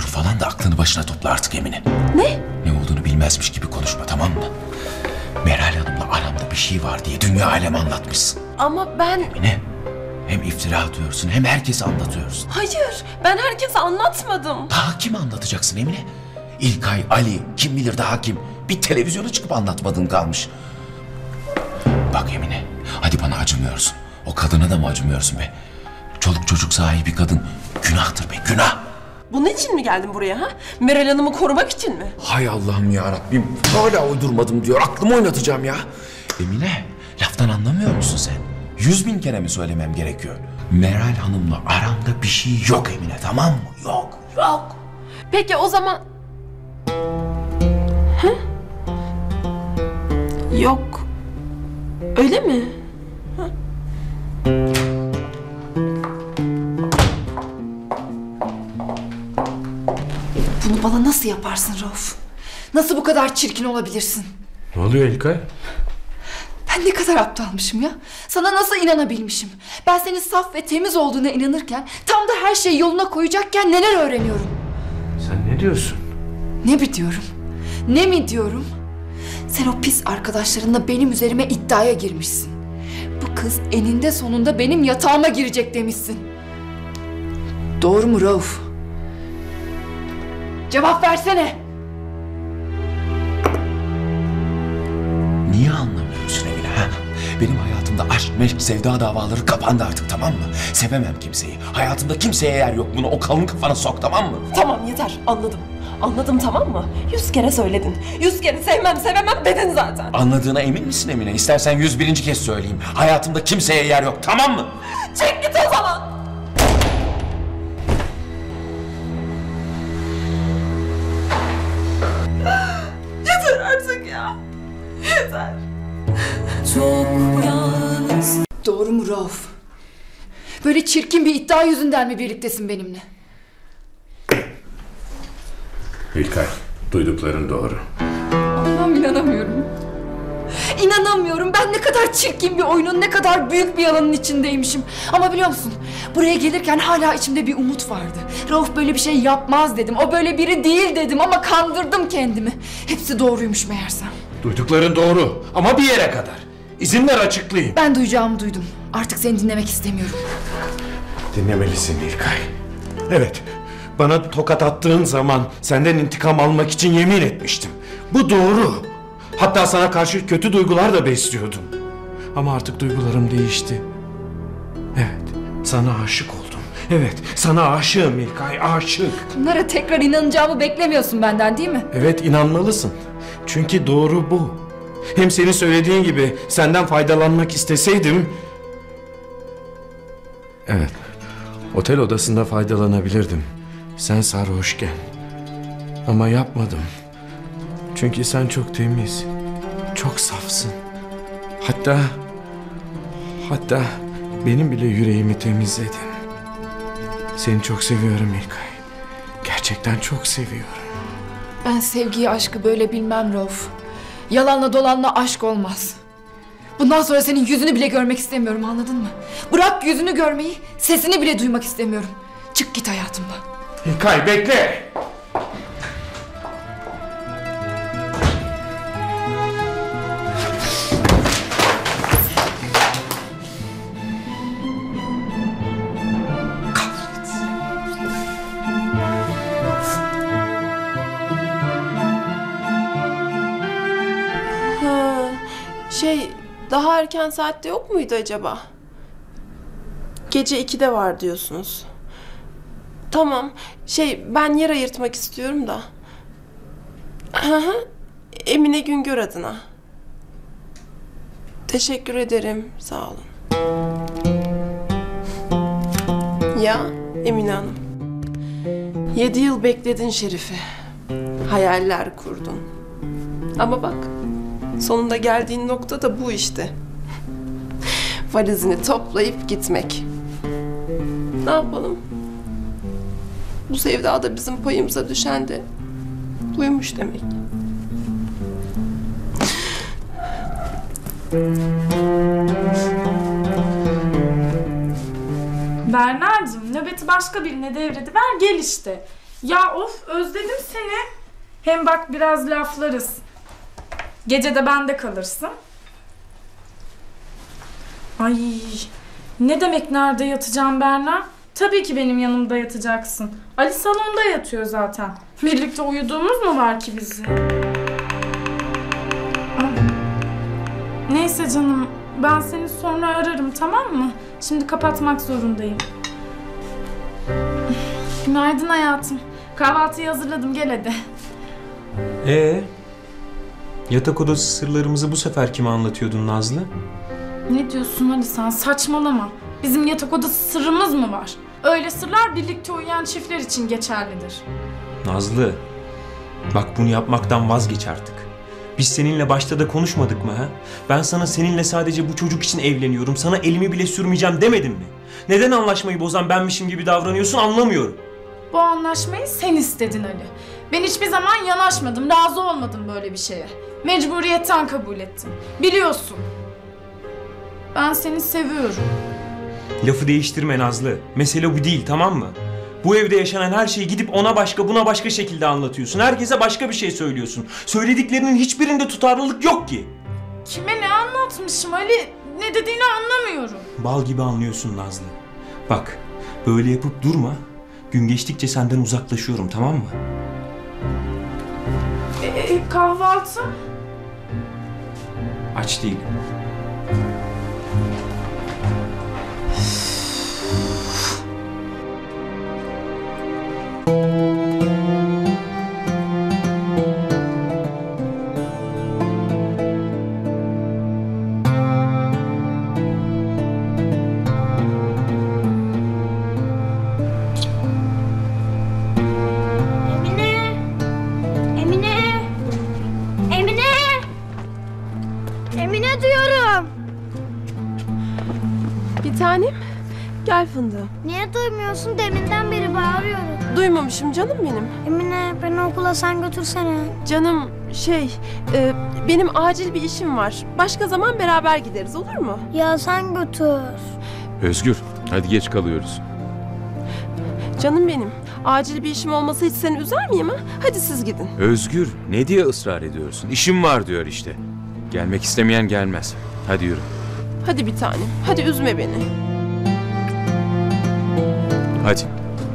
A: Uyur falan da aklını başına topla artık Emine.
B: Ne?
A: Ne olduğunu bilmezmiş gibi konuşma, tamam mı? Meral Hanım'la aramda bir şey var diye dünya aleme anlatmışsın.
J: Ama ben...
A: Emine, hem iftira atıyorsun hem herkese anlatıyorsun.
J: Hayır, ben herkese anlatmadım.
A: Daha kime anlatacaksın Emine? İlkay, Ali, kim bilir daha kim? Bir televizyona çıkıp anlatmadın kalmış. Bak Emine, hadi bana acımıyorsun. O kadına da mı acımıyorsun be? Çoluk çocuk sahibi kadın günahtır be, günah.
J: Bunun için mi geldin buraya ha? Meral Hanım'ı korumak için mi?
A: Hay Allah'ım yarabbim, hala uydurmadım diyor, aklımı oynatacağım ya. Emine, laftan anlamıyor musun sen? 100.000 kere mi söylemem gerekiyor? Meral Hanım'la aramda bir şey yok Emine, tamam mı? Yok.
J: Yok. Peki o zaman... Hı? Yok. Öyle mi? Hı?
B: Bunu bana nasıl yaparsın Rauf? Nasıl bu kadar çirkin olabilirsin?
G: Ne oluyor İlkay?
B: Ben ne kadar aptalmışım ya. Sana nasıl inanabilmişim? Ben senin saf ve temiz olduğuna inanırken, tam da her şeyi yoluna koyacakken neler öğreniyorum?
G: Sen ne diyorsun?
B: Ne mi diyorum? Ne mi diyorum? Sen o pis arkadaşlarınla benim üzerime iddiaya girmişsin. Bu kız eninde sonunda benim yatağıma girecek demişsin. Doğru mu Rauf? Cevap versene.
A: Niye anlamıyorsun Emine ha? Benim hayatımda aşk, meşk, sevda davaları kapandı artık, tamam mı? Sevemem kimseyi. Hayatımda kimseye yer yok. Bunu o kalın kafana sok, tamam mı?
J: Tamam yeter, anladım. Anladım, tamam mı? 100 kere söyledin. 100 kere sevmem sevemem dedin zaten.
A: Anladığına emin misin Emine? İstersen 101. kez söyleyeyim. Hayatımda kimseye yer yok, tamam mı?
J: Çek git o zaman. Yeter artık ya. Yeter.
B: Çok yalnız. Doğru mu Rauf? Böyle çirkin bir iddia yüzünden mi birliktesin benimle?
G: İlkay, duydukların doğru.
B: Allah'ım inanamıyorum. İnanamıyorum. Ben ne kadar çirkin bir oyunun, ne kadar büyük bir yalanın içindeymişim. Ama biliyor musun? Buraya gelirken hala içimde bir umut vardı. Rauf böyle bir şey yapmaz dedim. O böyle biri değil dedim ama kandırdım kendimi. Hepsi doğruymuş meğersem.
P: Duydukların doğru ama bir yere kadar. İzin ver açıklayayım.
B: Ben duyacağımı duydum. Artık seni dinlemek istemiyorum.
P: Dinlemelisin İlkay. Evet, bana tokat attığın zaman senden intikam almak için yemin etmiştim. Bu doğru. Hatta sana karşı kötü duygular da besliyordum. Ama artık duygularım değişti. Evet, sana aşık oldum. Evet, sana aşığım İlkay, aşık.
B: Bunlara tekrar inanacağımı beklemiyorsun benden, değil mi?
P: Evet, inanmalısın. Çünkü doğru bu. Hem senin söylediğin gibi senden faydalanmak isteseydim... Evet, otel odasında faydalanabilirdim. Sen sarhoşken. Ama yapmadım. Çünkü sen çok temiz, çok safsın. Hatta benim bile yüreğimi temizledin. Seni çok seviyorum İlkay. Gerçekten çok seviyorum.
B: Ben sevgiyi, aşkı böyle bilmem Rauf. Yalanla dolanla aşk olmaz. Bundan sonra senin yüzünü bile görmek istemiyorum, anladın mı? Bırak yüzünü görmeyi, sesini bile duymak istemiyorum. Çık git hayatımdan.
P: İlkay bekle!
J: Daha erken saatte yok muydu acaba? Gece 2'de var diyorsunuz. Tamam. Ben yer ayırtmak istiyorum da. Emine Güngör adına. Teşekkür ederim. Sağ olun. Ya Emine Hanım. 7 yıl bekledin Şerif'i. Hayaller kurdun. Ama bak, sonunda geldiğin nokta da bu işte. Valizini toplayıp gitmek. Ne yapalım? Bu sevdada bizim payımıza düşen de buymuş demek.
O: Berna'cığım, nöbeti başka birine devrediver, gel işte. Ya of, özledim seni. Hem bak biraz laflarız. Gece de bende kalırsın. Ay, ne demek nerede yatacağım Berna? Tabii ki benim yanımda yatacaksın. Ali salonda yatıyor zaten. Birlikte uyuduğumuz mu var ki bizim? Neyse canım, ben seni sonra ararım, tamam mı? Şimdi kapatmak zorundayım. Günaydın hayatım. Kahvaltıyı hazırladım, gel hadi.
L: Yatak odası sırlarımızı bu sefer kime anlatıyordun Nazlı?
O: Ne diyorsun Ali sen? Saçmalama. Bizim yatak odası sırrımız mı var? Öyle sırlar birlikte uyuyan çiftler için geçerlidir.
L: Nazlı, bak bunu yapmaktan vazgeç artık. Biz seninle başta da konuşmadık mı ha? Ben sana seninle sadece bu çocuk için evleniyorum, sana elimi bile sürmeyeceğim demedim mi? Neden anlaşmayı bozan benmişim gibi davranıyorsun anlamıyorum.
O: Bu anlaşmayı sen istedin Ali. Ben hiçbir zaman yanaşmadım, razı olmadım böyle bir şeye. Mecburiyetten kabul ettim. Biliyorsun. Ben seni seviyorum.
L: Lafı değiştirme Nazlı. Mesele bu değil, tamam mı? Bu evde yaşanan her şeyi gidip ona başka buna başka şekilde anlatıyorsun. Herkese başka bir şey söylüyorsun. Söylediklerinin hiçbirinde tutarlılık yok ki.
O: Kime ne anlatmışım Ali? Ne dediğini anlamıyorum.
L: Bal gibi anlıyorsun Nazlı. Bak, böyle yapıp durma. Gün geçtikçe senden uzaklaşıyorum, tamam mı?
O: Kahvaltı?
L: Aç değilim.
C: Emine diyorum.
J: Bir tanem. Gel fındığım.
C: Niye duymuyorsun? Deminden beri bağırıyorum.
J: Duymamışım canım benim.
C: Emine beni okula sen götürsene.
J: Canım benim acil bir işim var. Başka zaman beraber gideriz, olur mu?
C: Ya sen götür.
A: Özgür, hadi geç kalıyoruz.
J: Canım benim. Acil bir işim olmasa hiç seni üzer miyim ha? Hadi siz gidin.
A: Özgür, ne diye ısrar ediyorsun? İşim var diyor işte. Gelmek istemeyen gelmez. Hadi yürü.
J: Hadi bir tanem. Hadi üzme beni.
A: Hadi.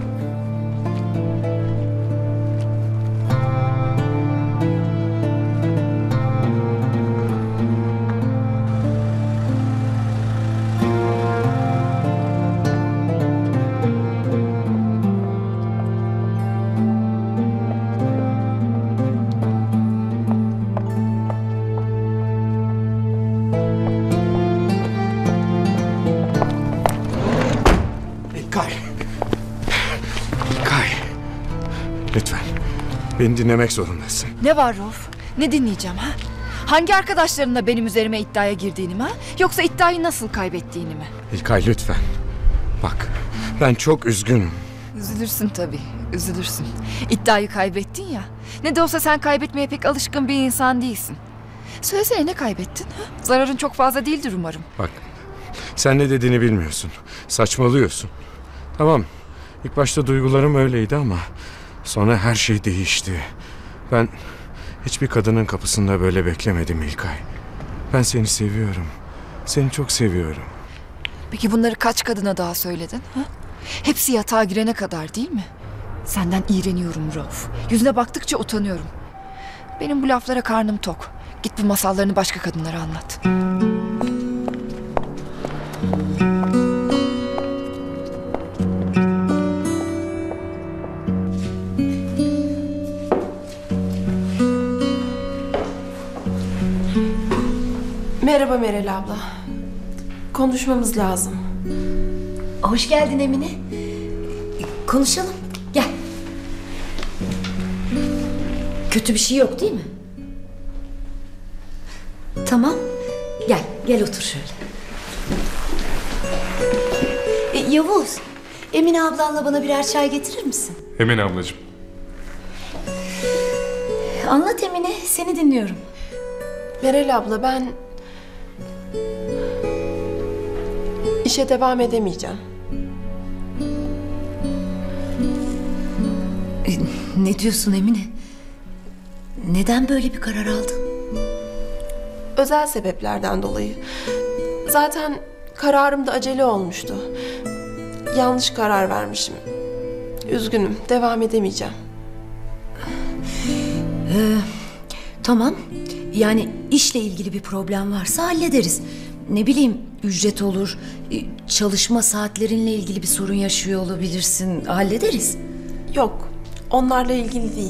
P: Lütfen. Beni dinlemek zorundasın.
D: Ne var Rauf? Ne dinleyeceğim ha? Hangi arkadaşlarınla benim üzerime iddiaya girdiğini mi ha? Yoksa iddiayı nasıl kaybettiğini mi?
P: İlkay lütfen. Bak ben çok üzgünüm.
D: Üzülürsün tabii, üzülürsün. İddiayı kaybettin ya. Ne de olsa sen kaybetmeye pek alışkın bir insan değilsin. Söylesene ne kaybettin ha? Zararın çok fazla değildir umarım.
P: Bak sen ne dediğini bilmiyorsun. Saçmalıyorsun. Tamam. İlk başta duygularım öyleydi ama sonra her şey değişti. Ben hiçbir kadının kapısında böyle beklemedim İlkay. Ben seni seviyorum. Seni çok seviyorum.
D: Peki bunları kaç kadına daha söyledin ha? Hepsi yatağa girene kadar değil mi? Senden iğreniyorum Rauf. Yüzüne baktıkça utanıyorum. Benim bu laflara karnım tok. Git bu masallarını başka kadınlara anlat.
J: Merhaba Meral abla. Konuşmamız lazım.
D: Hoş geldin Emine. Konuşalım. Gel. Kötü bir şey yok değil mi? Tamam. Gel otur şöyle. Yavuz, Emine ablanla bana birer çay getirir misin?
G: Emine ablacığım.
D: Anlat Emine, seni dinliyorum.
J: Meral abla ben işe devam edemeyeceğim.
D: Ne diyorsun Emine? Neden böyle bir karar aldın?
J: Özel sebeplerden dolayı. Zaten kararım da acele olmuştu. Yanlış karar vermişim. Üzgünüm, devam edemeyeceğim.
D: Tamam. Yani işle ilgili bir problem varsa hallederiz. Ne bileyim, ücret olur, çalışma saatlerinle ilgili bir sorun yaşıyor olabilirsin. Hallederiz.
J: Yok, onlarla ilgili değil.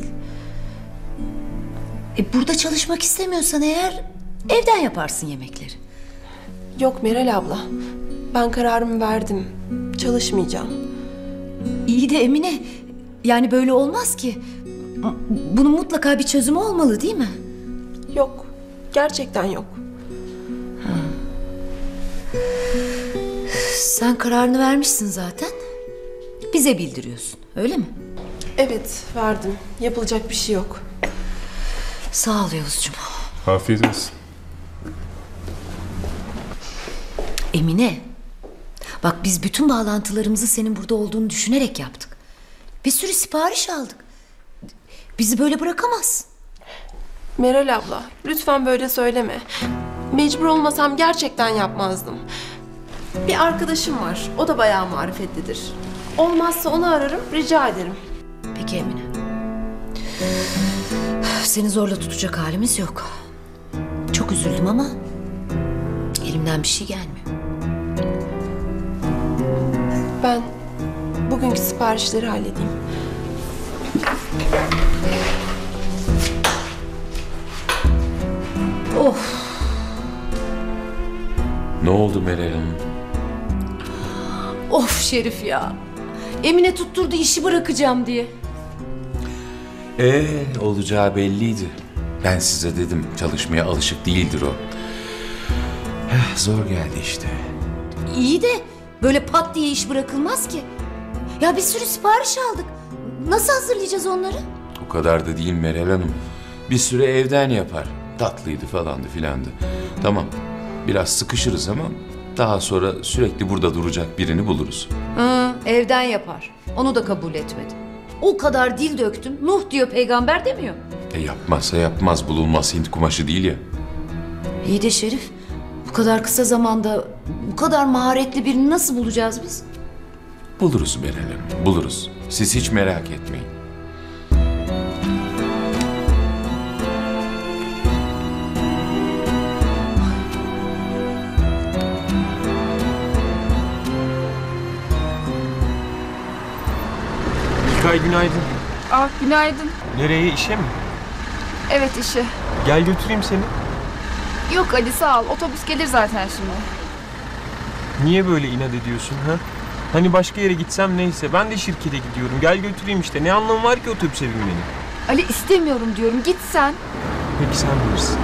D: Burada çalışmak istemiyorsan eğer evden yaparsın yemekleri.
J: Yok Meral abla, ben kararımı verdim. Çalışmayacağım.
D: İyi de Emine, yani böyle olmaz ki. Bunun mutlaka bir çözümü olmalı değil mi?
J: Yok, gerçekten yok.
D: Sen kararını vermişsin zaten. Bize bildiriyorsun, öyle mi?
J: Evet, verdim. Yapılacak bir şey yok.
D: Sağ ol Yavuzcuğum.
L: Afiyet olsun.
D: Emine, bak biz bütün bağlantılarımızı senin burada olduğunu düşünerek yaptık. Bir sürü sipariş aldık. Bizi böyle bırakamazsın.
J: Meral abla, lütfen böyle söyleme. Mecbur olmasam gerçekten yapmazdım. Bir arkadaşım var, o da bayağı marifetlidir. Olmazsa onu ararım, rica ederim.
D: Peki Emine. Seni zorla tutacak halimiz yok. Çok üzüldüm ama elimden bir şey gelmiyor.
J: Ben bugünkü siparişleri halledeyim.
D: Of.
A: Ne oldu Meral Hanım?
D: Of Şerif ya. Emine tutturdu işi bırakacağım diye.
A: Olacağı belliydi. Ben size dedim, çalışmaya alışık değildir o. Zor geldi işte.
D: İyi de böyle pat diye iş bırakılmaz ki. Ya bir sürü sipariş aldık. Nasıl hazırlayacağız onları?
A: O kadar da değil Meral Hanım. Bir süre evden yapar. Tatlıydı falandı filandı. Tamam, biraz sıkışırız ama daha sonra sürekli burada duracak birini buluruz.
D: Evden yapar. Onu da kabul etmedi. O kadar dil döktüm. Nuh diyor, peygamber demiyor.
A: Yapmazsa yapmaz, bulunmaz, Hint kumaşı değil ya.
D: İyi de Şerif, bu kadar kısa zamanda bu kadar maharetli birini nasıl bulacağız biz?
A: Buluruz Meral Hanım, buluruz. Siz hiç merak etmeyin.
L: İlkay günaydın.
B: Günaydın.
L: Nereye, işe mi?
B: Evet, işe.
L: Gel götüreyim seni.
B: Yok Ali, sağ ol. Otobüs gelir zaten şimdi.
L: Niye böyle inat ediyorsun ha? Hani başka yere gitsem neyse, ben de şirkete gidiyorum. Gel götüreyim işte. Ne anlamı var ki otobüse binmenin?
B: Ali, istemiyorum diyorum. Git sen.
L: Peki sen bilirsin.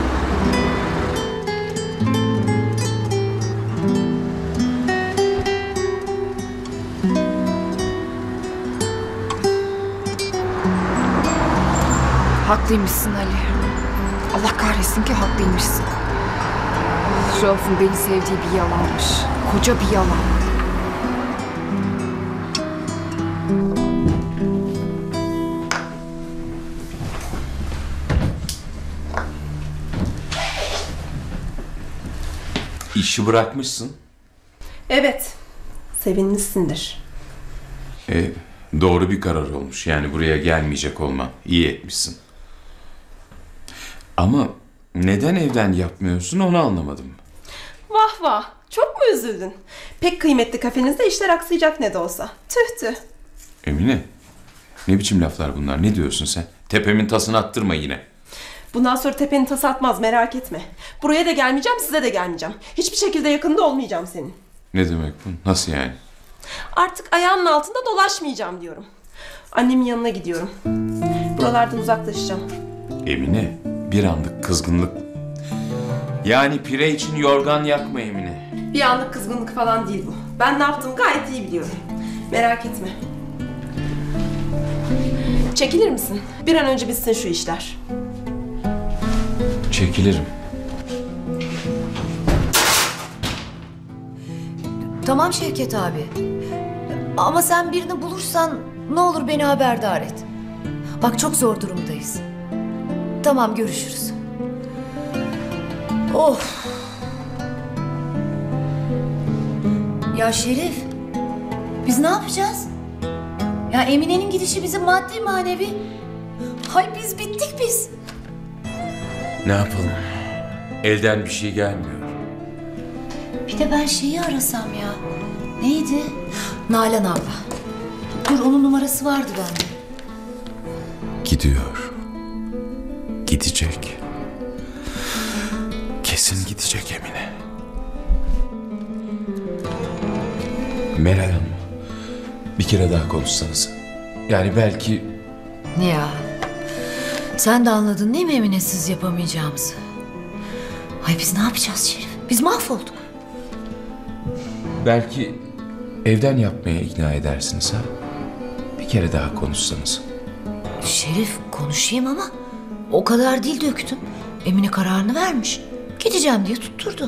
B: Haklıymışsın Ali. Allah kahretsin ki haklıymışsın. Rauf'un beni sevdiği bir yalanmış. Koca bir yalan.
A: İşi bırakmışsın.
J: Evet, sevinmişsindir.
A: Doğru bir karar olmuş. Yani buraya gelmeyecek olman. İyi etmişsin. Ama neden evden yapmıyorsun onu anlamadım.
J: Vah vah, çok mu üzüldün? Pek kıymetli kafenizde işler aksayacak ne de olsa. Tüh tüh.
A: Emine, ne biçim laflar bunlar? Ne diyorsun sen? Tepemin tasını attırma yine.
J: Bundan sonra tepenin tası atmaz, merak etme. Buraya da gelmeyeceğim, size de gelmeyeceğim. Hiçbir şekilde yakında olmayacağım senin.
A: Ne demek bu? Nasıl yani?
J: Artık ayağının altında dolaşmayacağım diyorum. Annemin yanına gidiyorum. Buralardan uzaklaşacağım.
A: Emine, bir anlık kızgınlık. Yani pire için yorgan yakma Emine.
J: Bir anlık kızgınlık falan değil bu. Ben ne yaptığımı gayet iyi biliyorum. Merak etme. Çekilir misin? Bir an önce bitsin şu işler.
A: Çekilirim.
D: Tamam Şevket abi. Ama sen birini bulursan ne olur beni haberdar et. Bak çok zor durumdayız. Tamam görüşürüz. Of. Ya Şerif, biz ne yapacağız? Ya Emine'nin gidişi bizim maddi manevi. Hay biz bittik biz.
A: Ne yapalım? Elden bir şey gelmiyor.
D: Bir de ben şeyi arasam ya. Neydi? Nalan abla. Dur onun numarası vardı bende.
K: Gidiyor. Gidecek. Kesin gidecek Emine.
A: Meral Hanım, bir kere daha konuşsanız. Yani belki...
D: Ya sen de anladın değil mi Emine'siz yapamayacağımızı? Ay biz ne yapacağız Şerif? Biz mahvolduk.
A: Belki evden yapmaya ikna edersiniz ha? Bir kere daha konuşsanız.
D: Şerif konuşayım ama o kadar dil döktüm. Emine kararını vermiş. Gideceğim diye tutturdu.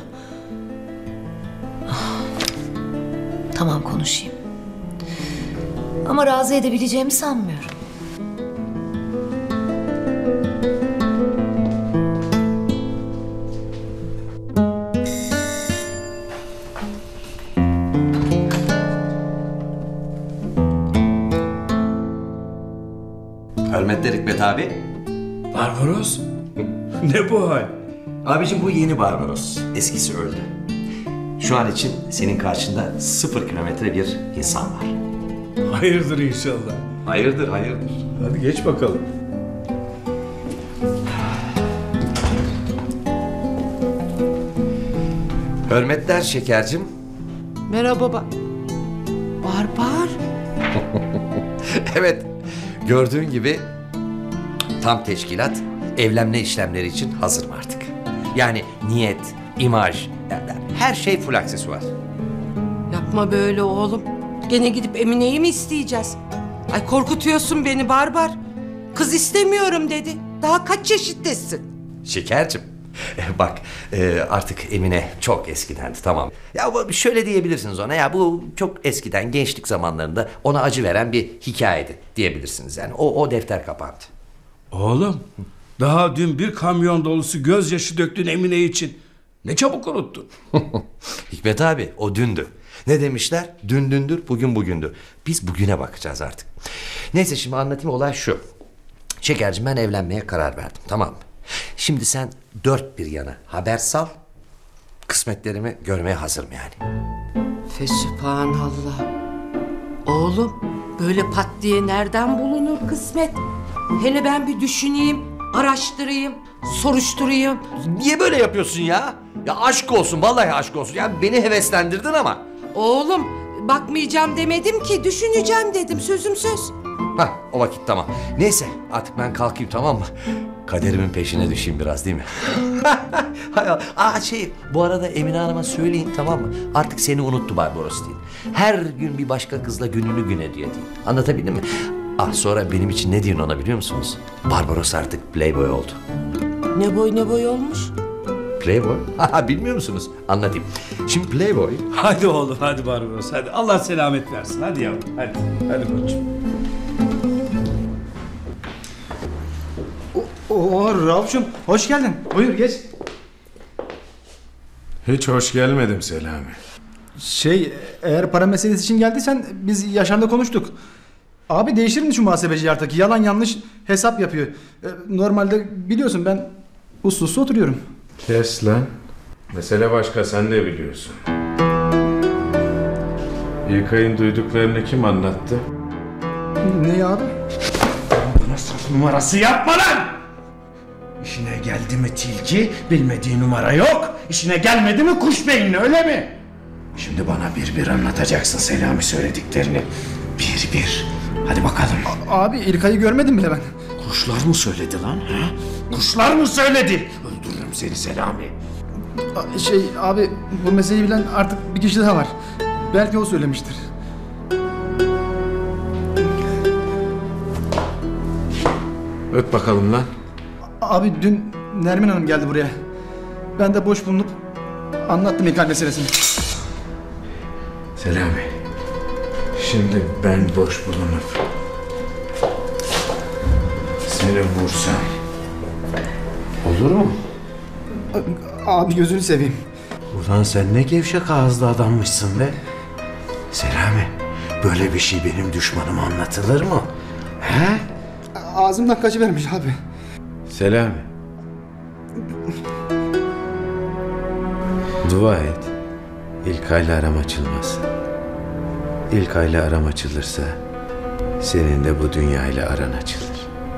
D: Ah. Tamam konuşayım. Ama razı edebileceğimi sanmıyorum.
N: Hürmetler Hikmet abi.
P: Barbaros? Ne bu hal?
N: Abicim bu yeni Barbaros. Eskisi öldü. Şu an için senin karşında 0 kilometre bir insan var.
P: Hayırdır inşallah.
N: Hayırdır, hayırdır.
P: Hadi geç bakalım.
N: Hürmetler şekercim.
M: Merhaba Barbar.
N: Evet, gördüğün gibi tam teşkilat evlenme işlemleri için hazırım artık. Yani niyet, imaj, her şey full aksesuar.
M: Yapma böyle oğlum. Gene gidip Emine'yi mi isteyeceğiz? Ay korkutuyorsun beni Barbar. Kız istemiyorum dedi. Daha kaç yaşındasın?
N: Şekercim, bak artık Emine çok eskidendi, tamam. Ya şöyle diyebilirsiniz ona, ya bu çok eskiden gençlik zamanlarında ona acı veren bir hikayeydi diyebilirsiniz. Yani o defter kapandı.
P: Oğlum, daha dün bir kamyon dolusu gözyaşı döktün Emine için. Ne çabuk unuttun.
N: Hikmet abi, o dündü. Ne demişler? Dün dündür, bugün bugündür. Biz bugüne bakacağız artık. Neyse şimdi anlatayım, olay şu. Şekercim, ben evlenmeye karar verdim, tamam mı? Şimdi sen dört bir yana haber sal. Kısmetlerimi görmeye hazırım yani.
M: Fesübhanallah. Oğlum böyle pat diye nereden bulunur kısmet? Hele ben bir düşüneyim, araştırayım, soruşturayım.
N: Niye böyle yapıyorsun ya? Ya aşk olsun, vallahi aşk olsun. Ya beni heveslendirdin ama.
M: Oğlum bakmayacağım demedim ki, düşüneceğim dedim, sözüm söz.
N: Hah, o vakit tamam. Neyse artık ben kalkayım, tamam mı? Kaderimin peşine düşeyim biraz, değil mi? Hay Allah. Bu arada Emine Hanım'a söyleyin, tamam mı? Artık seni unuttu Barbaros deyin. Her gün bir başka kızla gününü gün ediyor deyin. Anlatabildim mi? Sonra benim için ne diyorsun ona biliyor musunuz? Barbaros artık playboy oldu.
M: Ne boy olmuş?
N: Playboy? Bilmiyor musunuz? Anlatayım. Şimdi playboy...
P: Hadi oğlum, hadi Barbaros, hadi. Allah selamet versin. Hadi yavrum, hadi. Hadi koçum.
I: Rauf'cum hoş geldin. Buyur geç.
G: Hiç hoş gelmedim Selami.
I: Eğer para meselesi için geldiysen biz Yaşar'la konuştuk. Abi değişir mi şu muhasebeci artık? Yalan yanlış hesap yapıyor. Normalde biliyorsun ben uslu oturuyorum.
G: Kes lan. Mesele başka, sen de biliyorsun. İlkay'ın duyduklarını kim anlattı?
I: Ne abi?
P: Bana saf numarası yapma lan! İşine geldi mi tilki, bilmediği numara yok. İşine gelmedi mi kuş beyinli, öyle mi? Şimdi bana bir bir anlatacaksın Selami söylediklerini. Bir bir. Hadi bakalım.
I: Abi İlkay'ı görmedim bile ben.
P: Kuşlar mı söyledi lan? Ha? Kuşlar mı söyledi? Öldürürüm seni Selami.
I: Abi bu meseleyi bilen artık bir kişi daha var. Belki o söylemiştir.
G: Öt bakalım lan.
I: Abi dün Nermin Hanım geldi buraya. Ben de boş bulunup anlattım İlkay meselesini.
G: Selami. Şimdi ben boş bulunup
P: seni vursam olur mu?
I: Abi gözünü seveyim.
P: Ulan sen ne gevşek ağızlı adammışsın be. Selami, böyle bir şey benim düşmanıma anlatılır mı? He?
I: Ağzımdan kaçıvermiş abi.
P: Selami. Dua et. İlkay'la aram açılmasın. İlkay'la aram açılırsa senin de bu dünyayla aran açılır.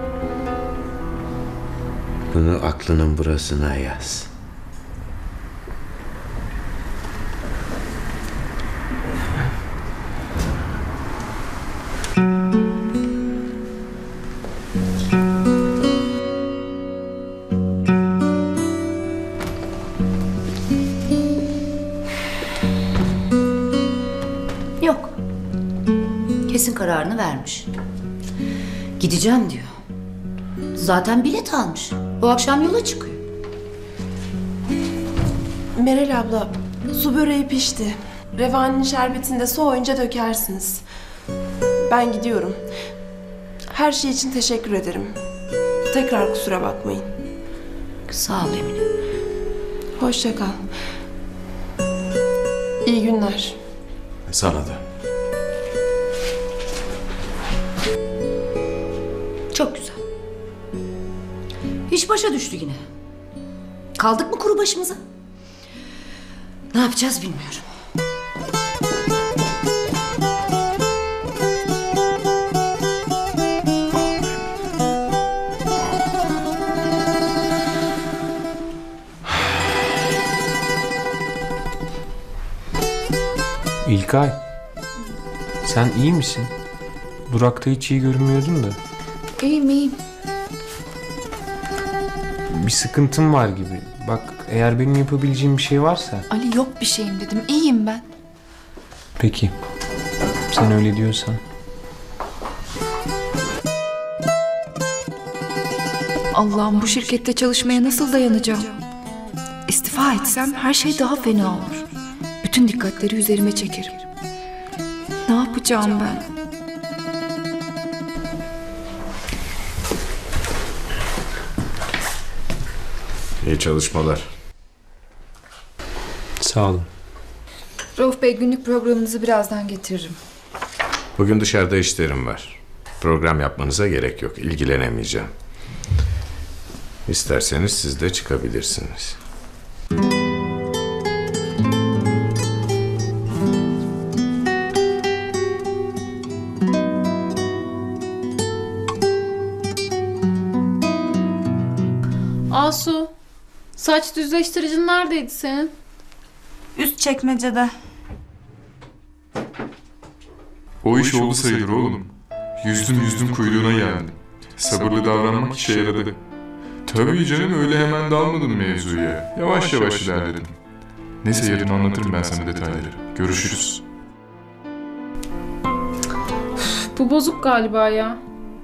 P: Bunu aklının burasına yaz.
D: Yok. Kesin kararını vermiş. Gideceğim diyor. Zaten bilet almış. Bu akşam yola çıkıyor.
J: Meral abla, su böreği pişti. Revan'ın şerbetini de soğuyunca dökersiniz. Ben gidiyorum. Her şey için teşekkür ederim. Tekrar kusura bakmayın.
D: Sağ ol Emine.
J: Hoşça kal. İyi günler.
A: Sana da.
D: Çok güzel. İş başa düştü yine. Kaldık mı kuru başımıza? Ne yapacağız bilmiyorum.
L: İlkay, sen iyi misin? Durakta hiç iyi görünmüyordun da.
B: İyiyim iyiyim.
L: Bir sıkıntım var gibi. Bak, eğer benim yapabileceğim bir şey varsa...
B: Ali yok bir şeyim dedim. İyiyim ben.
L: Peki, sen öyle diyorsan.
B: Allah'ım, bu şirkette çalışmaya nasıl dayanacağım? İstifa etsem her şey daha fena olur. Bütün dikkatleri üzerime çekerim. Ne yapacağım ben?
G: İyi çalışmalar.
L: Sağ olun.
B: Rauf Bey, günlük programınızı birazdan getiririm.
G: Bugün dışarıda işlerim var. Program yapmanıza gerek yok. İlgilenemeyeceğim. İsterseniz siz de çıkabilirsiniz.
O: Asu, saç düzleştiricin neredeydi senin?
R: Üst çekmecede.
S: O iş oldu sayılır oğlum. Yüzdüm kuyruğuna geldim. Sabırlı davranmak işe yaradı. Tabii canım, öyle hemen dalmadın mevzuya. Yavaş yavaş ilerledim. Neyse, yarın anlatırım ben sana detayları. Görüşürüz.
O: Bu bozuk galiba ya.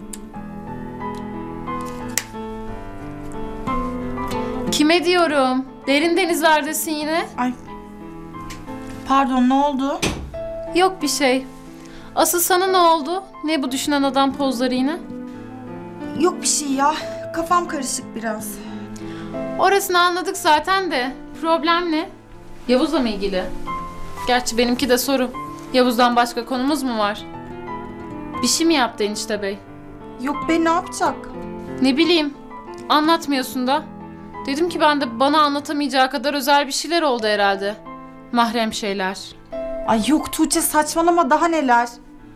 O: Kime diyorum? Derin denizlerdesin yine.
R: Ay. Pardon, ne oldu?
O: Yok bir şey. Asıl sana ne oldu? Ne bu düşünen adam pozları yine?
R: Yok bir şey ya. Kafam karışık biraz.
O: Orasını anladık zaten de. Problem ne? Yavuz'la mı ilgili? Gerçi benimki de soru. Yavuz'dan başka konumuz mu var? Bir şey mi yaptı enişte bey?
R: Yok be, ne yapacak?
O: Ne bileyim. Anlatmıyorsun da. Dedim ki ben de bana anlatamayacağı kadar özel bir şeyler oldu herhalde. Mahrem şeyler.
R: Ay yok Tuğçe, saçmalama, daha neler.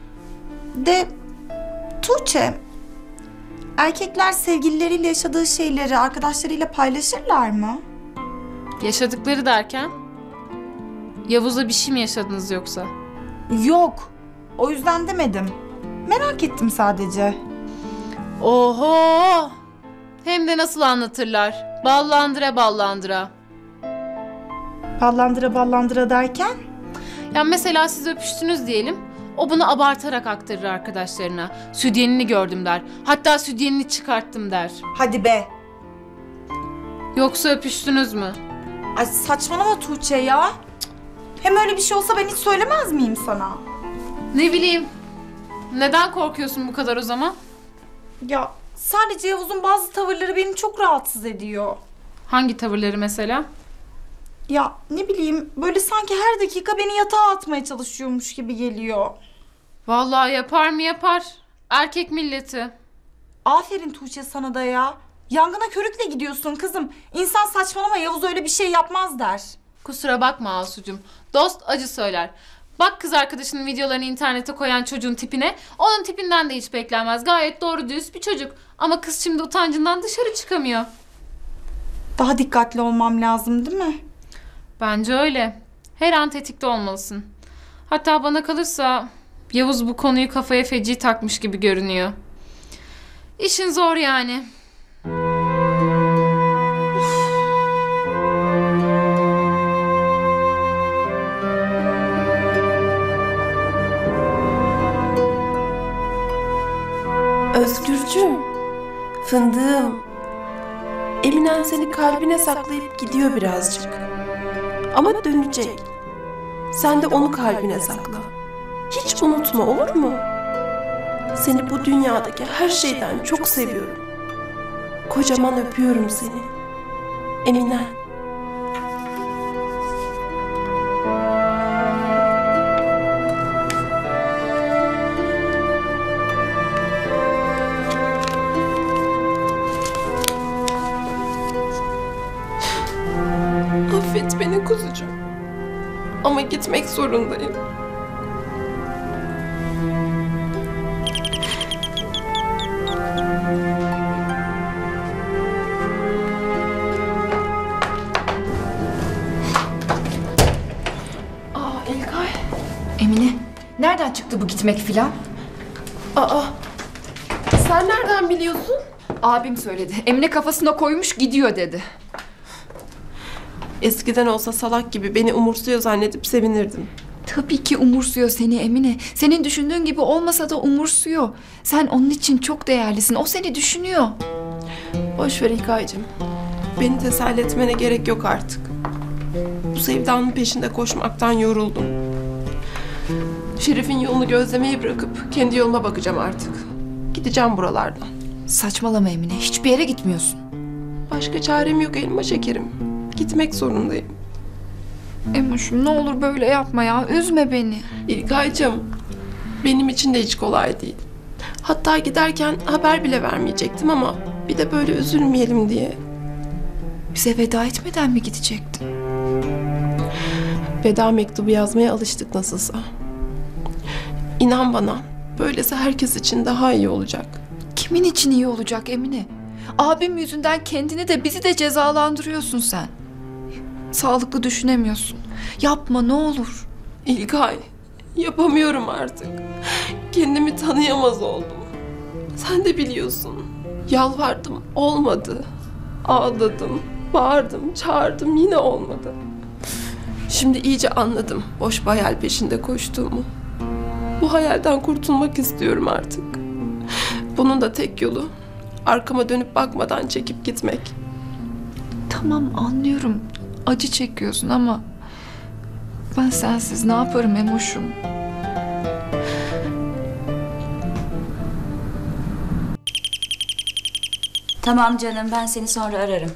R: Tuğçe, erkekler sevgilileriyle yaşadığı şeyleri arkadaşlarıyla paylaşırlar mı?
O: Yaşadıkları derken? Yavuz'la bir şey mi yaşadınız yoksa?
R: Yok. O yüzden demedim. Merak ettim sadece.
O: Oho! Hem de nasıl anlatırlar? Ballandıra ballandıra.
R: Ballandıra ballandıra derken?
O: Ya mesela siz öpüştünüz diyelim. O bunu abartarak aktarır arkadaşlarına. Südyenini gördüm der. Hatta südyenini çıkarttım der.
R: Hadi be.
O: Yoksa öpüştünüz mü?
R: Ay saçmalama Tuğçe ya. Hem öyle bir şey olsa ben hiç söylemez miyim sana?
O: Ne bileyim. Neden korkuyorsun bu kadar o zaman?
R: Ya Sadece Yavuz'un bazı tavırları beni çok rahatsız ediyor.
O: Hangi tavırları mesela?
R: Ya ne bileyim, böyle sanki her dakika beni yatağa atmaya çalışıyormuş gibi geliyor.
O: Vallahi yapar mı yapar. Erkek milleti.
R: Aferin Tuğçe sana da ya. Yangına körükle gidiyorsun kızım. İnsan saçmalama, Yavuz öyle bir şey yapmaz der.
O: Kusura bakma Asucuğum. Dost acı söyler. Bak kız arkadaşının videolarını internete koyan çocuğun tipine. Onun tipinden de hiç beklenmez. Gayet doğru dürüst bir çocuk. Ama kız şimdi utancından dışarı çıkamıyor.
R: Daha dikkatli olmam lazım değil mi?
O: Bence öyle. Her an tetikte olmalısın. Hatta bana kalırsa Yavuz bu konuyu kafaya feci takmış gibi görünüyor. İşin zor yani.
J: Özgürcüğüm, fındığım. Eminen seni kalbine saklayıp gidiyor birazcık. Ama dönecek. Sen de onu kalbine sakla. Hiç unutma, olur mu? Seni bu dünyadaki her şeyden çok seviyorum. Kocaman öpüyorum seni. Eminen. Affet beni kuzucuğum. Ama gitmek zorundayım. İlkay.
B: Emine, nereden çıktı bu gitmek filan?
J: Sen nereden biliyorsun?
B: Abim söyledi. Emine kafasına koymuş gidiyor dedi.
J: Eskiden olsa salak gibi beni umursuyor zannedip sevinirdim.
B: Tabii ki umursuyor seni Emine. Senin düşündüğün gibi olmasa da umursuyor. Sen onun için çok değerlisin. O seni düşünüyor.
J: Boş ver İlkay'cığım. Beni teselli etmene gerek yok artık. Bu sevdanın peşinde koşmaktan yoruldum. Şerif'in yolunu gözlemeyi bırakıp kendi yoluma bakacağım artık. Gideceğim buralardan.
B: Saçmalama Emine. Hiçbir yere gitmiyorsun.
J: Başka çarem yok elma şekerim. Gitmek zorundayım.
B: Emoş'um ne olur böyle yapma ya. Üzme beni.
J: İlkay'cığım, benim için de hiç kolay değil. Hatta giderken haber bile vermeyecektim ama bir de böyle üzülmeyelim diye.
B: Bize veda etmeden mi gidecektin?
J: Veda mektubu yazmaya alıştık nasılsa. İnan bana, böylesi herkes için daha iyi olacak.
B: Kimin için iyi olacak Emine? Abim yüzünden kendini de bizi de cezalandırıyorsun sen. Sağlıklı düşünemiyorsun. Yapma ne olur.
J: İlkay, yapamıyorum artık. Kendimi tanıyamaz oldum. Sen de biliyorsun. Yalvardım, olmadı. Ağladım, bağırdım, çağırdım, yine olmadı. Şimdi iyice anladım boş bir hayal peşinde koştuğumu. Bu hayalden kurtulmak istiyorum artık. Bunun da tek yolu arkama dönüp bakmadan çekip gitmek.
B: Tamam anlıyorum. Acı çekiyorsun ama ben sensiz ne yaparım Emoş'um?
E: Tamam canım, ben seni sonra ararım.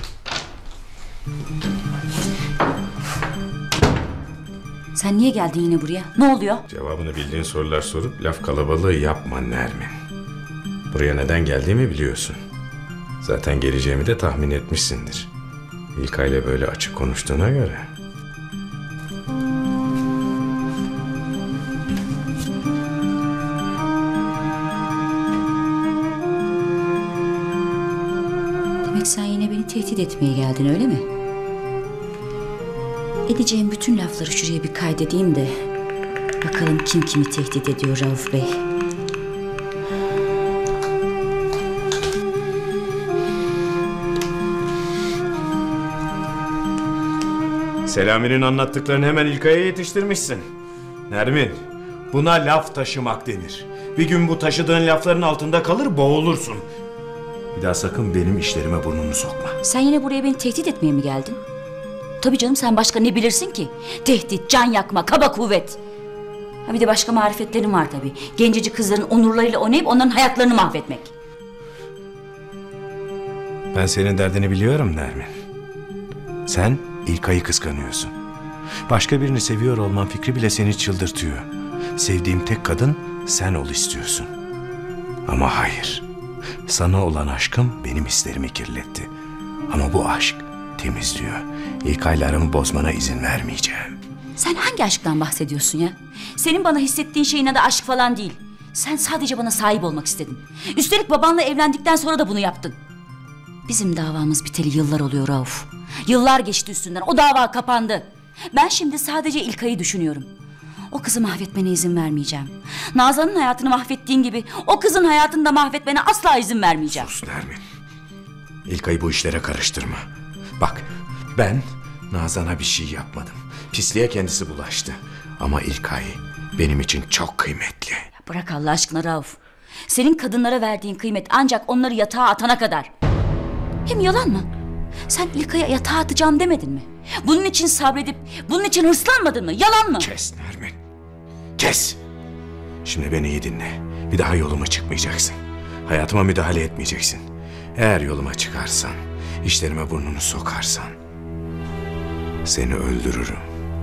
E: Sen niye geldin yine buraya? Ne oluyor?
G: Cevabını bildiğin sorular sorup laf kalabalığı yapma Nermin. Buraya neden geldiğimi biliyorsun. Zaten geleceğimi de tahmin etmişsindir. İlkay'la böyle açık konuştuğuna göre.
E: Demek sen yine beni tehdit etmeye geldin, öyle mi? Edeceğim bütün lafları şuraya bir kaydedeyim de bakalım kim kimi tehdit ediyor Rauf Bey.
P: Selami'nin anlattıklarını hemen İlkay'a yetiştirmişsin. Nermin, buna laf taşımak denir. Bir gün bu taşıdığın lafların altında kalır, boğulursun. Bir daha sakın benim işlerime burnunu sokma.
E: Sen yine buraya beni tehdit etmeye mi geldin? Tabii canım, sen başka ne bilirsin ki? Tehdit, can yakma, kaba kuvvet. Ha bir de başka marifetlerin var tabii. Gencecik kızların onurlarıyla oynayıp onların hayatlarını mahvetmek.
K: Ben senin derdini biliyorum Nermin. Sen İlkay'ı kıskanıyorsun. Başka birini seviyor olman fikri bile seni çıldırtıyor. Sevdiğim tek kadın sen ol istiyorsun. Ama hayır. Sana olan aşkım benim hislerimi kirletti. Ama bu aşk temizliyor. İlkay'la aramı bozmana izin vermeyeceğim.
E: Sen hangi aşktan bahsediyorsun ya? Senin bana hissettiğin şeyin adı aşk falan değil. Sen sadece bana sahip olmak istedin. Üstelik babanla evlendikten sonra da bunu yaptın. Bizim davamız biteli yıllar oluyor Rauf. Yıllar geçti üstünden. O dava kapandı. Ben şimdi sadece İlkay'ı düşünüyorum. O kızı mahvetmene izin vermeyeceğim. Nazan'ın hayatını mahvettiğin gibi o kızın hayatını da mahvetmene asla izin vermeyeceğim.
K: Sus Nermin. İlkay'ı bu işlere karıştırma. Bak, ben Nazan'a bir şey yapmadım. Pisliğe kendisi bulaştı. Ama İlkay benim için çok kıymetli.
E: Bırak Allah aşkına Rauf. Senin kadınlara verdiğin kıymet ancak onları yatağa atana kadar. Hem yalan mı? Sen İlkay'a yatağa atacağım demedin mi? Bunun için sabredip bunun için hırslanmadın mı? Yalan mı?
K: Kes Nermin. Kes. Şimdi beni iyi dinle. Bir daha yoluma çıkmayacaksın. Hayatıma müdahale etmeyeceksin. Eğer yoluma çıkarsan, işlerime burnunu sokarsan seni öldürürüm.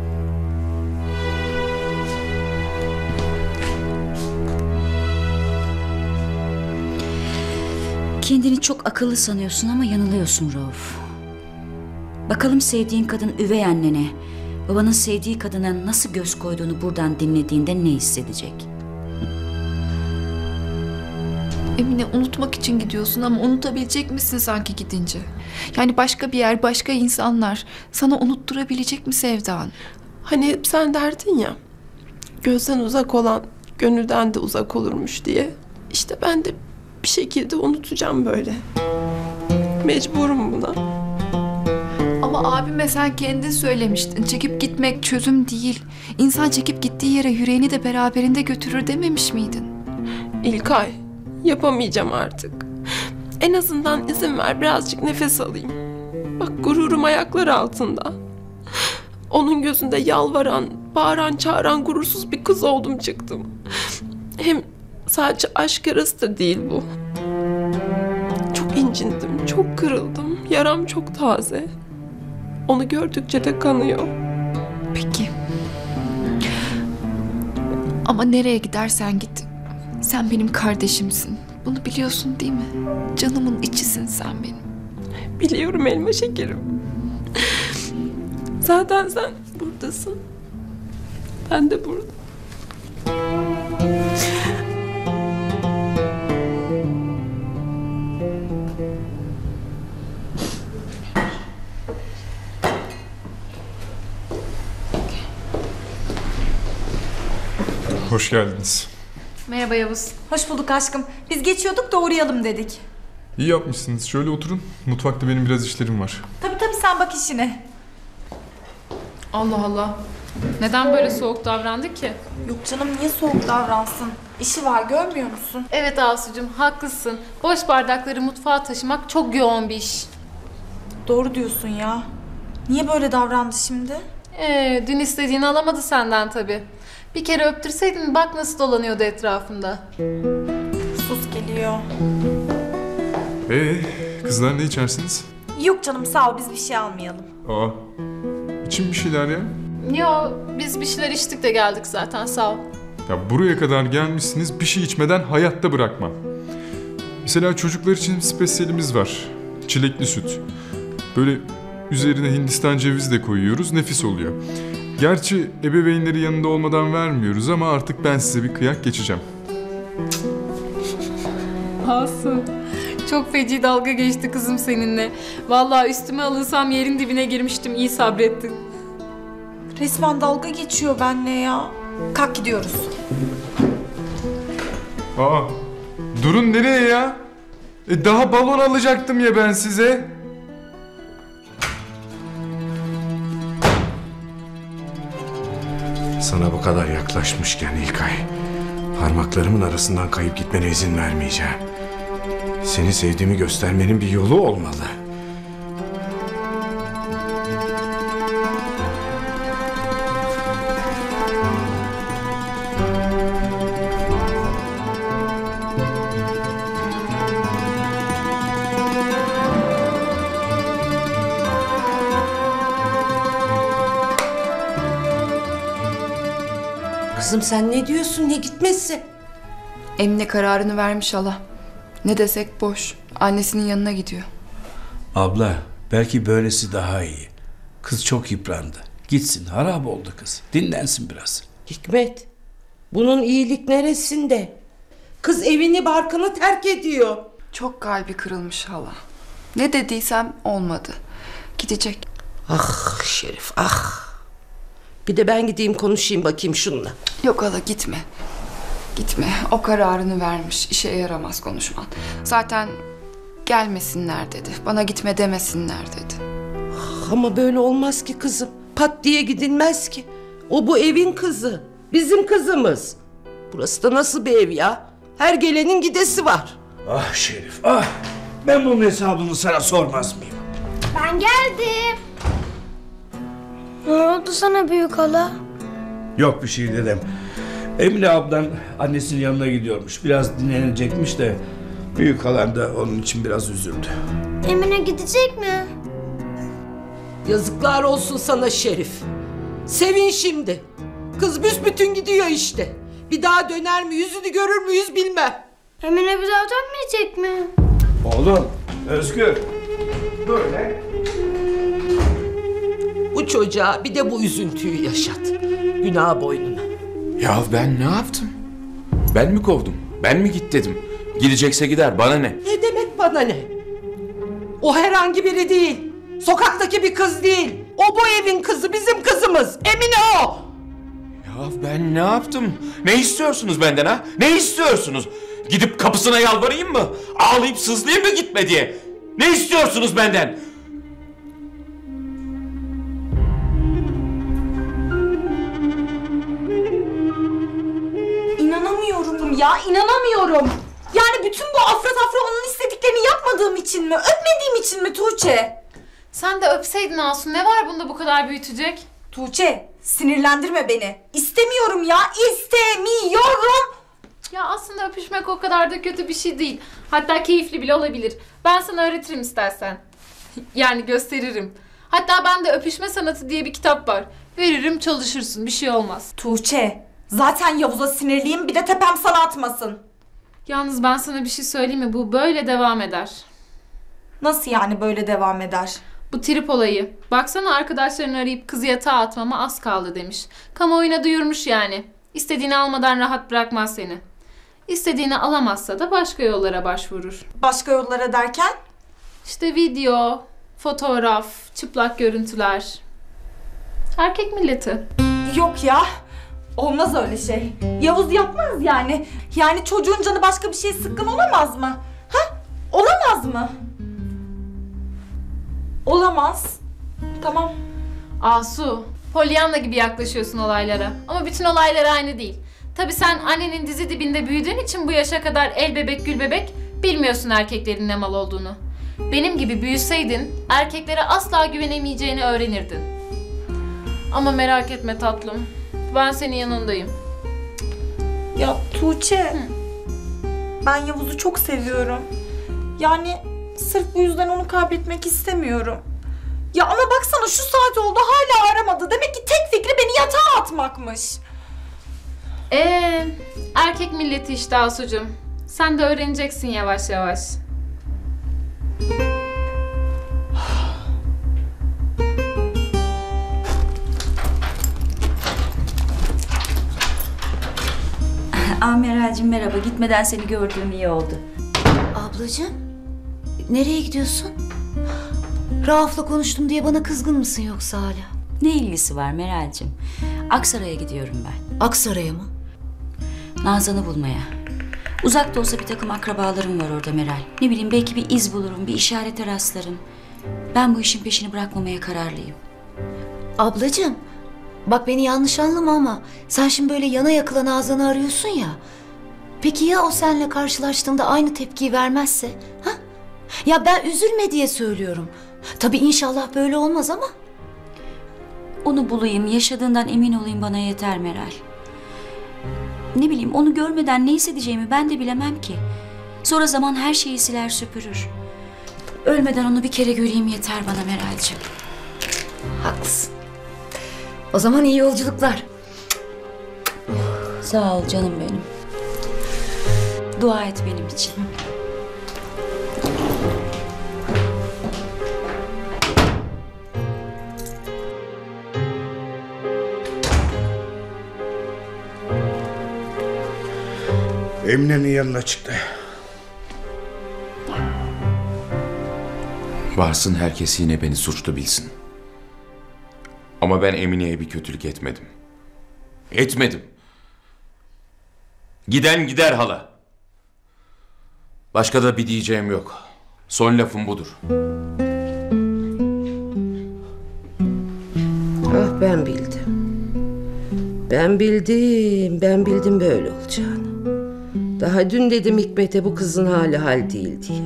E: Kendini çok akıllı sanıyorsun ama yanılıyorsun Rauf. Bakalım sevdiğin kadın üvey annene, babanın sevdiği kadına nasıl göz koyduğunu buradan dinlediğinde ne hissedecek?
B: Emine, unutmak için gidiyorsun ama unutabilecek misin sanki gidince? Yani başka bir yer, başka insanlar sana unutturabilecek mi Sevda'nı?
J: Hani hep sen derdin ya, gözden uzak olan gönülden de uzak olurmuş diye. İşte ben de bir şekilde unutacağım böyle. Mecburum buna.
B: Ama abime sen kendin söylemiştin. Çekip gitmek çözüm değil. İnsan çekip gittiği yere yüreğini de beraberinde götürür dememiş miydin?
J: İlkay, yapamayacağım artık. En azından izin ver, birazcık nefes alayım. Bak, gururum ayaklar altında. Onun gözünde yalvaran, bağıran, çağıran gurursuz bir kız oldum çıktım. Hem sadece aşk yarası da değil bu. Çok incindim, çok kırıldım. Yaram çok taze. Onu gördükçe de kanıyor.
B: Peki. Ama nereye gidersen git, sen benim kardeşimsin. Bunu biliyorsun değil mi? Canımın içisin sen benim.
J: Biliyorum elma şekerim. Zaten sen buradasın. Ben de burada.
S: Hoş geldiniz.
R: Merhaba Yavuz. Hoş bulduk aşkım. Biz geçiyorduk da uğrayalım dedik.
S: İyi yapmışsınız. Şöyle oturun. Mutfakta benim biraz işlerim var.
R: Tabii sen bak işine.
O: Allah Allah. Neden böyle soğuk davrandı ki?
R: Yok canım, niye soğuk davransın? İşi var, görmüyor musun?
O: Evet Asucuğum, haklısın. Boş bardakları mutfağa taşımak çok yoğun bir iş.
R: Doğru diyorsun ya. Niye böyle davrandı şimdi?
O: Dün istediğini alamadı senden tabii. Bir kere öptürseydin bak nasıl dolanıyordu etrafında.
R: Sus geliyor.
S: Kızlar ne içersiniz?
R: Yok canım sağ ol, biz bir şey almayalım.
S: Aa, için bir şeyler ya.
O: Yo, biz bir şeyler içtik de geldik zaten, sağ ol.
S: Ya buraya kadar gelmişsiniz, bir şey içmeden hayatta bırakmam. Mesela çocuklar için spesiyelimiz var. Çilekli süt. Böyle üzerine Hindistan cevizi de koyuyoruz, nefis oluyor. Gerçi ebeveynleri yanında olmadan vermiyoruz ama artık ben size bir kıyak geçeceğim.
O: Asu, çok feci dalga geçti kızım seninle. Vallahi üstüme alınsam yerin dibine girmiştim, iyi sabrettin.
R: Resmen dalga geçiyor benimle ya. Kalk gidiyoruz.
S: Aa, durun nereye ya? Daha balon alacaktım ya ben size.
K: Sana bu kadar yaklaşmışken İlkay, parmaklarımın arasından kayıp gitmene izin vermeyeceğim. Seni sevdiğimi göstermenin bir yolu olmalı.
M: Kızım sen ne diyorsun, ne gitmesi?
B: Emine kararını vermiş hala. Ne desek boş. Annesinin yanına gidiyor.
T: Abla belki böylesi daha iyi. Kız çok yıprandı. Gitsin, harap oldu kız. Dinlensin biraz.
M: Hikmet, bunun iyilik neresinde? Kız evini barkını terk ediyor.
B: Çok kalbi kırılmış hala. Ne dediysem olmadı. Gidecek.
M: Ah Şerif ah. Bir de ben gideyim konuşayım bakayım şununla.
B: Yok hala gitme. Gitme. O kararını vermiş. İşe yaramaz konuşman. Zaten gelmesinler dedi. Bana gitme demesinler dedi.
M: Ama böyle olmaz ki kızım. Pat diye gidilmez ki. O bu evin kızı. Bizim kızımız. Burası da nasıl bir ev ya? Her gelenin gidesi var.
T: Ah Şerif ah. Ben bunun hesabını sana sormaz mıyım?
C: Ben geldim. Ne oldu sana büyük hala?
T: Yok bir şey dedem. Emine ablan annesinin yanına gidiyormuş. Biraz dinlenecekmiş de büyük halan da onun için biraz üzüldü.
C: Emine gidecek mi?
M: Yazıklar olsun sana Şerif. Sevin şimdi. Kız büsbütün gidiyor işte. Bir daha döner mi, yüzünü görür müyüz bilmem.
C: Emine bir daha dönmeyecek mi?
T: Oğlum Özgür. Böyle.
M: Bu çocuğa bir de bu üzüntüyü yaşat. Günah boynuna.
A: Ya ben ne yaptım? Ben mi kovdum? Ben mi git dedim? Gidecekse gider, bana ne?
M: Ne demek bana ne? O herhangi biri değil. Sokaktaki bir kız değil. O bu evin kızı, bizim kızımız. Emine o.
A: Ya ben ne yaptım? Ne istiyorsunuz benden ha? Ne istiyorsunuz? Gidip kapısına yalvarayım mı? Ağlayıp sızlayayım mı gitme diye? Ne istiyorsunuz benden?
R: İnanamıyorum ya, inanamıyorum. Yani bütün bu afra tafra onun istediklerini yapmadığım için mi, öpmediğim için mi Tuğçe?
O: Sen de öpseydin Asu, ne var bunda bu kadar büyütecek?
R: Tuğçe, sinirlendirme beni. İstemiyorum ya, istemiyorum.
O: Ya aslında öpüşmek o kadar da kötü bir şey değil. Hatta keyifli bile olabilir. Ben sana öğretirim istersen. Yani gösteririm. Hatta bende öpüşme sanatı diye bir kitap var. Veririm çalışırsın, bir şey olmaz.
R: Tuğçe, zaten Yavuz'a sinirliyim, bir de tepem sana atmasın.
O: Yalnız ben sana bir şey söyleyeyim mi? Bu böyle devam eder.
R: Nasıl yani böyle devam eder?
O: Bu trip olayı. Baksana arkadaşlarını arayıp kızı yatağa atmama az kaldı demiş. Kamuoyuna duyurmuş yani. İstediğini almadan rahat bırakmaz seni. İstediğini alamazsa da başka yollara başvurur.
R: Başka yollara derken?
O: İşte video, fotoğraf, çıplak görüntüler. Erkek milleti.
R: Yok ya. Olmaz öyle şey. Yavuz yapmaz yani. Yani çocuğun canı başka bir şey sıkkın olamaz mı? Ha? Olamaz mı? Olamaz. Tamam.
O: Asu, Pollyanna gibi yaklaşıyorsun olaylara. Ama bütün olaylar aynı değil. Tabii sen annenin dizi dibinde büyüdüğün için bu yaşa kadar el bebek gül bebek bilmiyorsun erkeklerin ne mal olduğunu. Benim gibi büyüseydin erkeklere asla güvenemeyeceğini öğrenirdin. Ama merak etme tatlım. Ben senin yanındayım.
R: Ya Tuğçe. Ben Yavuz'u çok seviyorum. Yani sırf bu yüzden onu kaybetmek istemiyorum. Ya ama baksana şu saat oldu hala aramadı. Demek ki tek fikri beni yatağa atmakmış.
O: Erkek milleti işte Asucuğum. Sen de öğreneceksin yavaş yavaş.
E: Meral'cim merhaba. Gitmeden seni gördüğüm iyi oldu.
D: Ablacığım, nereye gidiyorsun? Rauf'la konuştum diye bana kızgın mısın yoksa hala?
E: Ne ilgisi var Meral'cim? Aksaray'a gidiyorum ben.
D: Aksaray'a mı?
E: Nazan'ı bulmaya. Uzak da olsa bir takım akrabalarım var orada Meral. Ne bileyim belki bir iz bulurum, bir işarete rastlarım. Ben bu işin peşini bırakmamaya kararlıyım.
D: Ablacığım, bak beni yanlış anlama ama sen şimdi böyle yana yakıla Nazan'ı arıyorsun ya. Peki ya o seninle karşılaştığında aynı tepkiyi vermezse? Ha? Ya ben üzülme diye söylüyorum. Tabii inşallah böyle olmaz ama.
E: Onu bulayım, yaşadığından emin olayım bana yeter Meral. Ne bileyim onu görmeden ne hissedeceğimi ben de bilemem ki. Sonra zaman her şeyi siler süpürür. Ölmeden onu bir kere göreyim yeter bana Meral'cığım.
D: Haklısın. O zaman iyi yolculuklar.
E: Sağ ol canım benim. Dua et benim için.
T: Emine'nin yanına çıktı.
A: Varsın herkes yine beni suçlu bilsin. Ama ben Emine'ye bir kötülük etmedim. Etmedim. Giden gider hala. Başka da bir diyeceğim yok. Son lafım budur.
M: Ah ben bildim. Ben bildim böyle olacağını. Daha dün dedim Hikmet'e bu kızın hali hal değil diye.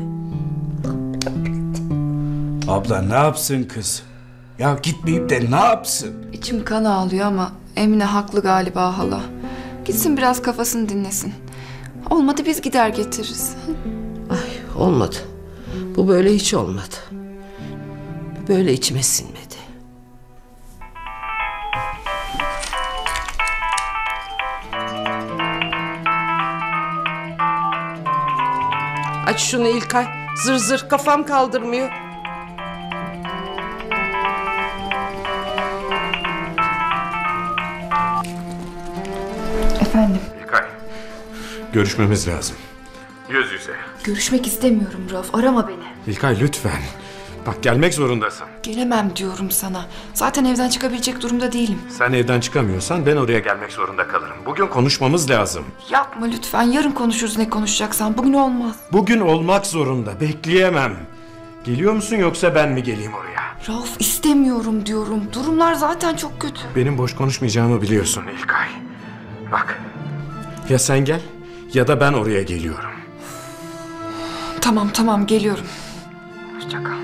T: Abla ne yapsın kız? Ya gitmeyip de ne yapsın?
B: İçim kan ağlıyor ama Emine haklı galiba hala. Gitsin biraz kafasını dinlesin. Olmadı biz gider getiririz.
M: Ay olmadı. Bu böyle hiç olmadı. Böyle içime sinmedi. Aç şunu İlkay. Zır zır kafam kaldırmıyor.
B: Efendim?
P: İlkay, görüşmemiz lazım. Yüz yüze.
B: Görüşmek istemiyorum Rauf. Arama beni.
P: İlkay lütfen. Bak gelmek zorundasın.
B: Gelemem diyorum sana. Zaten evden çıkabilecek durumda değilim.
P: Sen evden çıkamıyorsan ben oraya gelmek zorunda kalırım. Bugün konuşmamız lazım.
B: Yapma lütfen. Yarın konuşuruz ne konuşacaksan. Bugün olmaz.
P: Bugün olmak zorunda. Bekleyemem. Geliyor musun yoksa ben mi geleyim oraya?
B: Rauf istemiyorum diyorum. Durumlar zaten çok kötü.
P: Benim boş konuşmayacağımı biliyorsun İlkay. Bak. Ya sen gel ya da ben oraya geliyorum.
B: Tamam geliyorum. Hoşça kal.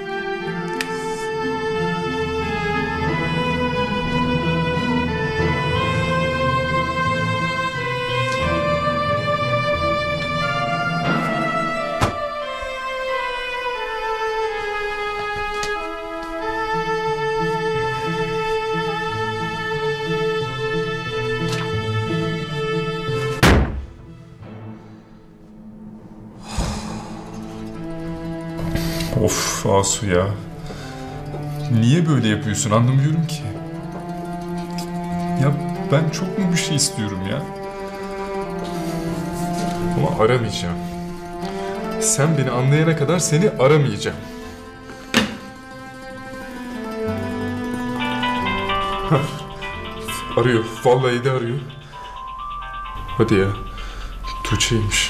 S: Of Asu ya. Niye böyle yapıyorsun anlamıyorum ki. Ya ben çok mu bir şey istiyorum ya? Ama aramayacağım. Sen beni anlayana kadar seni aramayacağım. Arıyor. Vallahi de arıyor. Hadi ya. Tuğçe'ymiş.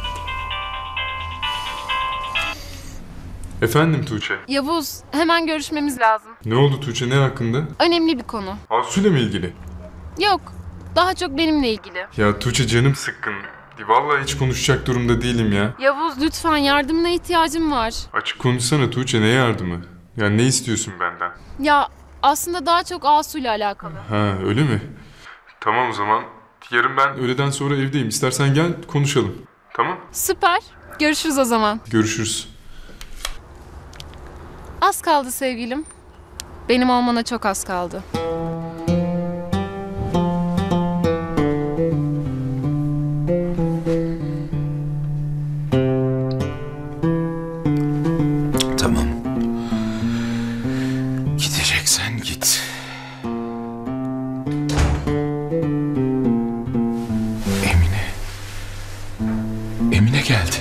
S: Efendim Tuğçe.
J: Yavuz, hemen görüşmemiz lazım.
S: Ne oldu Tuğçe, ne hakkında?
J: Önemli bir konu.
S: Asu'yla mı ilgili?
J: Yok, daha çok benimle ilgili.
S: Ya Tuğçe canım sıkkın. Vallahi hiç konuşacak durumda değilim ya.
J: Yavuz lütfen yardımına ihtiyacım var.
S: Açık konuşsana Tuğçe, ne yardımı? Yani ne istiyorsun benden?
J: Ya aslında daha çok Asu'yla alakalı.
S: Ha öyle mi? Tamam o zaman. Yarın ben öğleden sonra evdeyim. İstersen gel konuşalım. Tamam?
J: Süper. Görüşürüz o zaman.
S: Görüşürüz.
J: Az kaldı sevgilim. Benim olmana çok az kaldı.
A: Tamam. Gideceksen git. Emine geldi.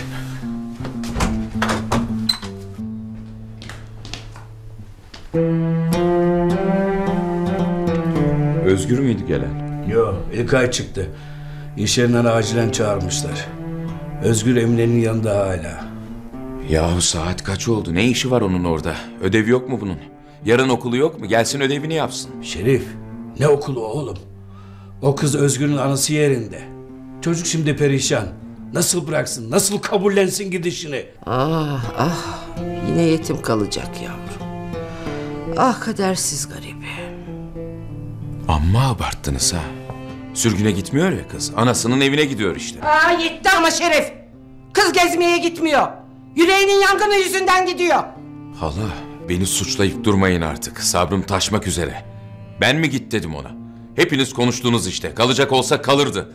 A: Özgür müydü gelen?
T: Yo, İlkay çıktı. İş yerinden acilen çağırmışlar. Özgür Emine'nin yanında hala.
A: Yahu saat kaç oldu? Ne işi var onun orada? Ödevi yok mu bunun? Yarın okulu yok mu? Gelsin ödevini yapsın.
T: Şerif, ne okulu oğlum? O kız Özgür'ün anısı yerinde. Çocuk şimdi perişan. Nasıl bıraksın, nasıl kabullensin gidişini?
M: Ah, yine yetim kalacak yavrum. Ah kadersiz garibim.
A: Amma abarttınız ha. Sürgüne gitmiyor ya kız. Anasının evine gidiyor işte.
M: Yetti ama Şerif. Kız gezmeye gitmiyor. Yüreğinin yangını yüzünden gidiyor.
A: Hala beni suçlayıp durmayın artık. Sabrım taşmak üzere. Ben mi git dedim ona? Hepiniz konuştunuz işte. Kalacak olsa kalırdı.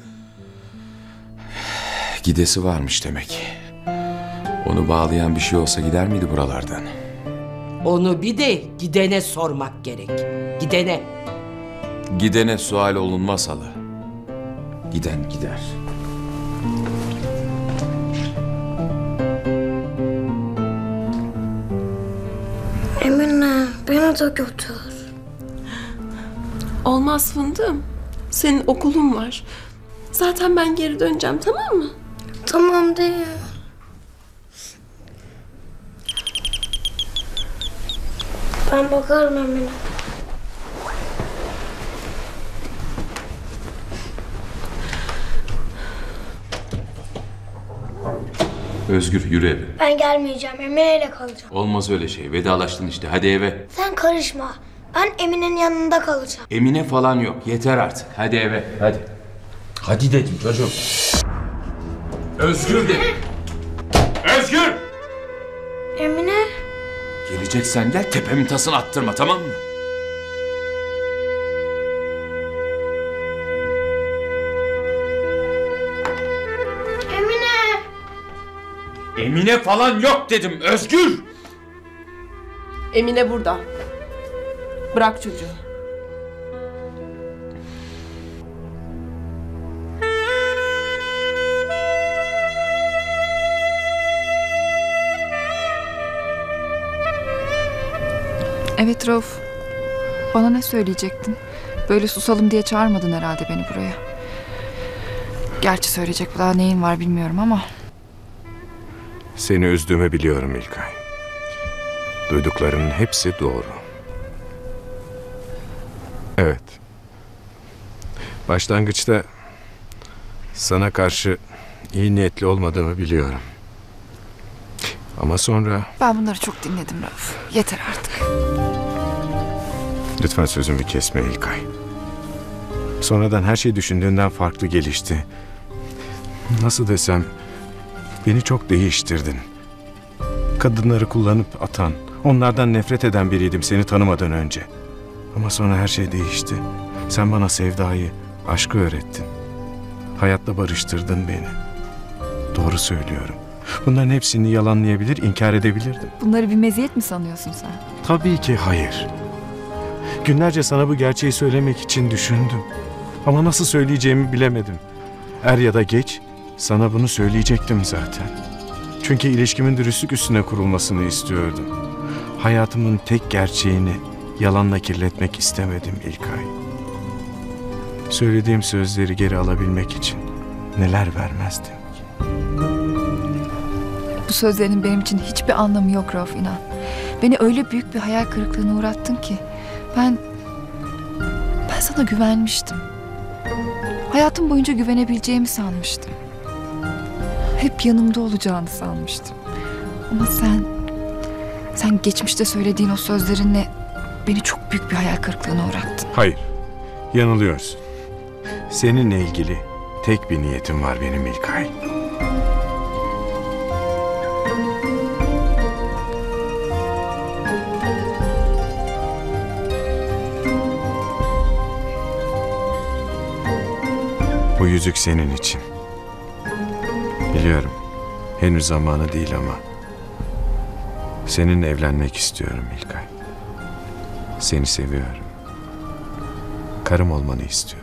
A: Gidesi varmış demek. Onu bağlayan bir şey olsa gider miydi buralardan?
M: Onu bir de gidene sormak gerek. Gidene.
A: Gidene sual olunmaz hala. Giden gider.
C: Emine beni de götür.
J: Olmaz fındığım. Senin okulun var. Zaten ben geri döneceğim, tamam mı?
C: Tamam değil. Ben bakarım Emine.
A: Özgür yürü eve.
C: Ben gelmeyeceğim. Emine ile kalacağım.
A: Olmaz öyle şey. Vedalaştın işte. Hadi eve.
C: Sen karışma. Ben Emine'nin yanında kalacağım.
A: Emine falan yok. Yeter artık. Hadi eve. Hadi. Hadi dedim çocuğum. Özgür dedim. Özgür!
C: Emine.
A: Geleceksen gel, tepemin tasını attırma, tamam mı?
C: Emine.
A: Emine falan yok dedim. Özgür!
J: Emine burada. Bırak çocuğu.
B: Evet Rauf. Bana ne söyleyecektin? Böyle susalım diye çağırmadın herhalde beni buraya. Gerçi söyleyecek daha neyin var bilmiyorum ama.
K: Seni üzdüğümü biliyorum İlkay. Duyduklarının hepsi doğru. Evet. Başlangıçta sana karşı iyi niyetli olmadığımı biliyorum. Ama sonra...
B: Ben bunları çok dinledim Rauf. Yeter artık.
K: Lütfen sözümü kesme İlkay. Sonradan her şey düşündüğünden farklı gelişti. Nasıl desem, beni çok değiştirdin. Kadınları kullanıp atan, onlardan nefret eden biriydim seni tanımadan önce. Ama sonra her şey değişti. Sen bana sevdayı, aşkı öğrettin. Hayatla barıştırdın beni. Doğru söylüyorum. Bunların hepsini yalanlayabilir, inkar edebilirdim.
B: Bunları bir meziyet mi sanıyorsun sen?
K: Tabii ki hayır. Günlerce sana bu gerçeği söylemek için düşündüm. Ama nasıl söyleyeceğimi bilemedim. Er ya da geç sana bunu söyleyecektim zaten. Çünkü ilişkimin dürüstlük üstüne kurulmasını istiyordum. Hayatımın tek gerçeğini yalanla kirletmek istemedim İlkay. Söylediğim sözleri geri alabilmek için neler vermezdim.
B: Bu sözlerin benim için hiçbir anlamı yok Rauf, inan. Beni öyle büyük bir hayal kırıklığına uğrattın ki ben sana güvenmiştim. Hayatım boyunca güvenebileceğimi sanmıştım. Hep yanımda olacağını sanmıştım. Ama sen geçmişte söylediğin o sözlerinle beni çok büyük bir hayal kırıklığına uğrattın.
K: Hayır, yanılıyorsun. Seninle ilgili tek bir niyetim var benim İlkay. Bu yüzük senin için. Biliyorum, henüz zamanı değil ama seninle evlenmek istiyorum İlkay. Seni seviyorum. Karım olmanı istiyorum.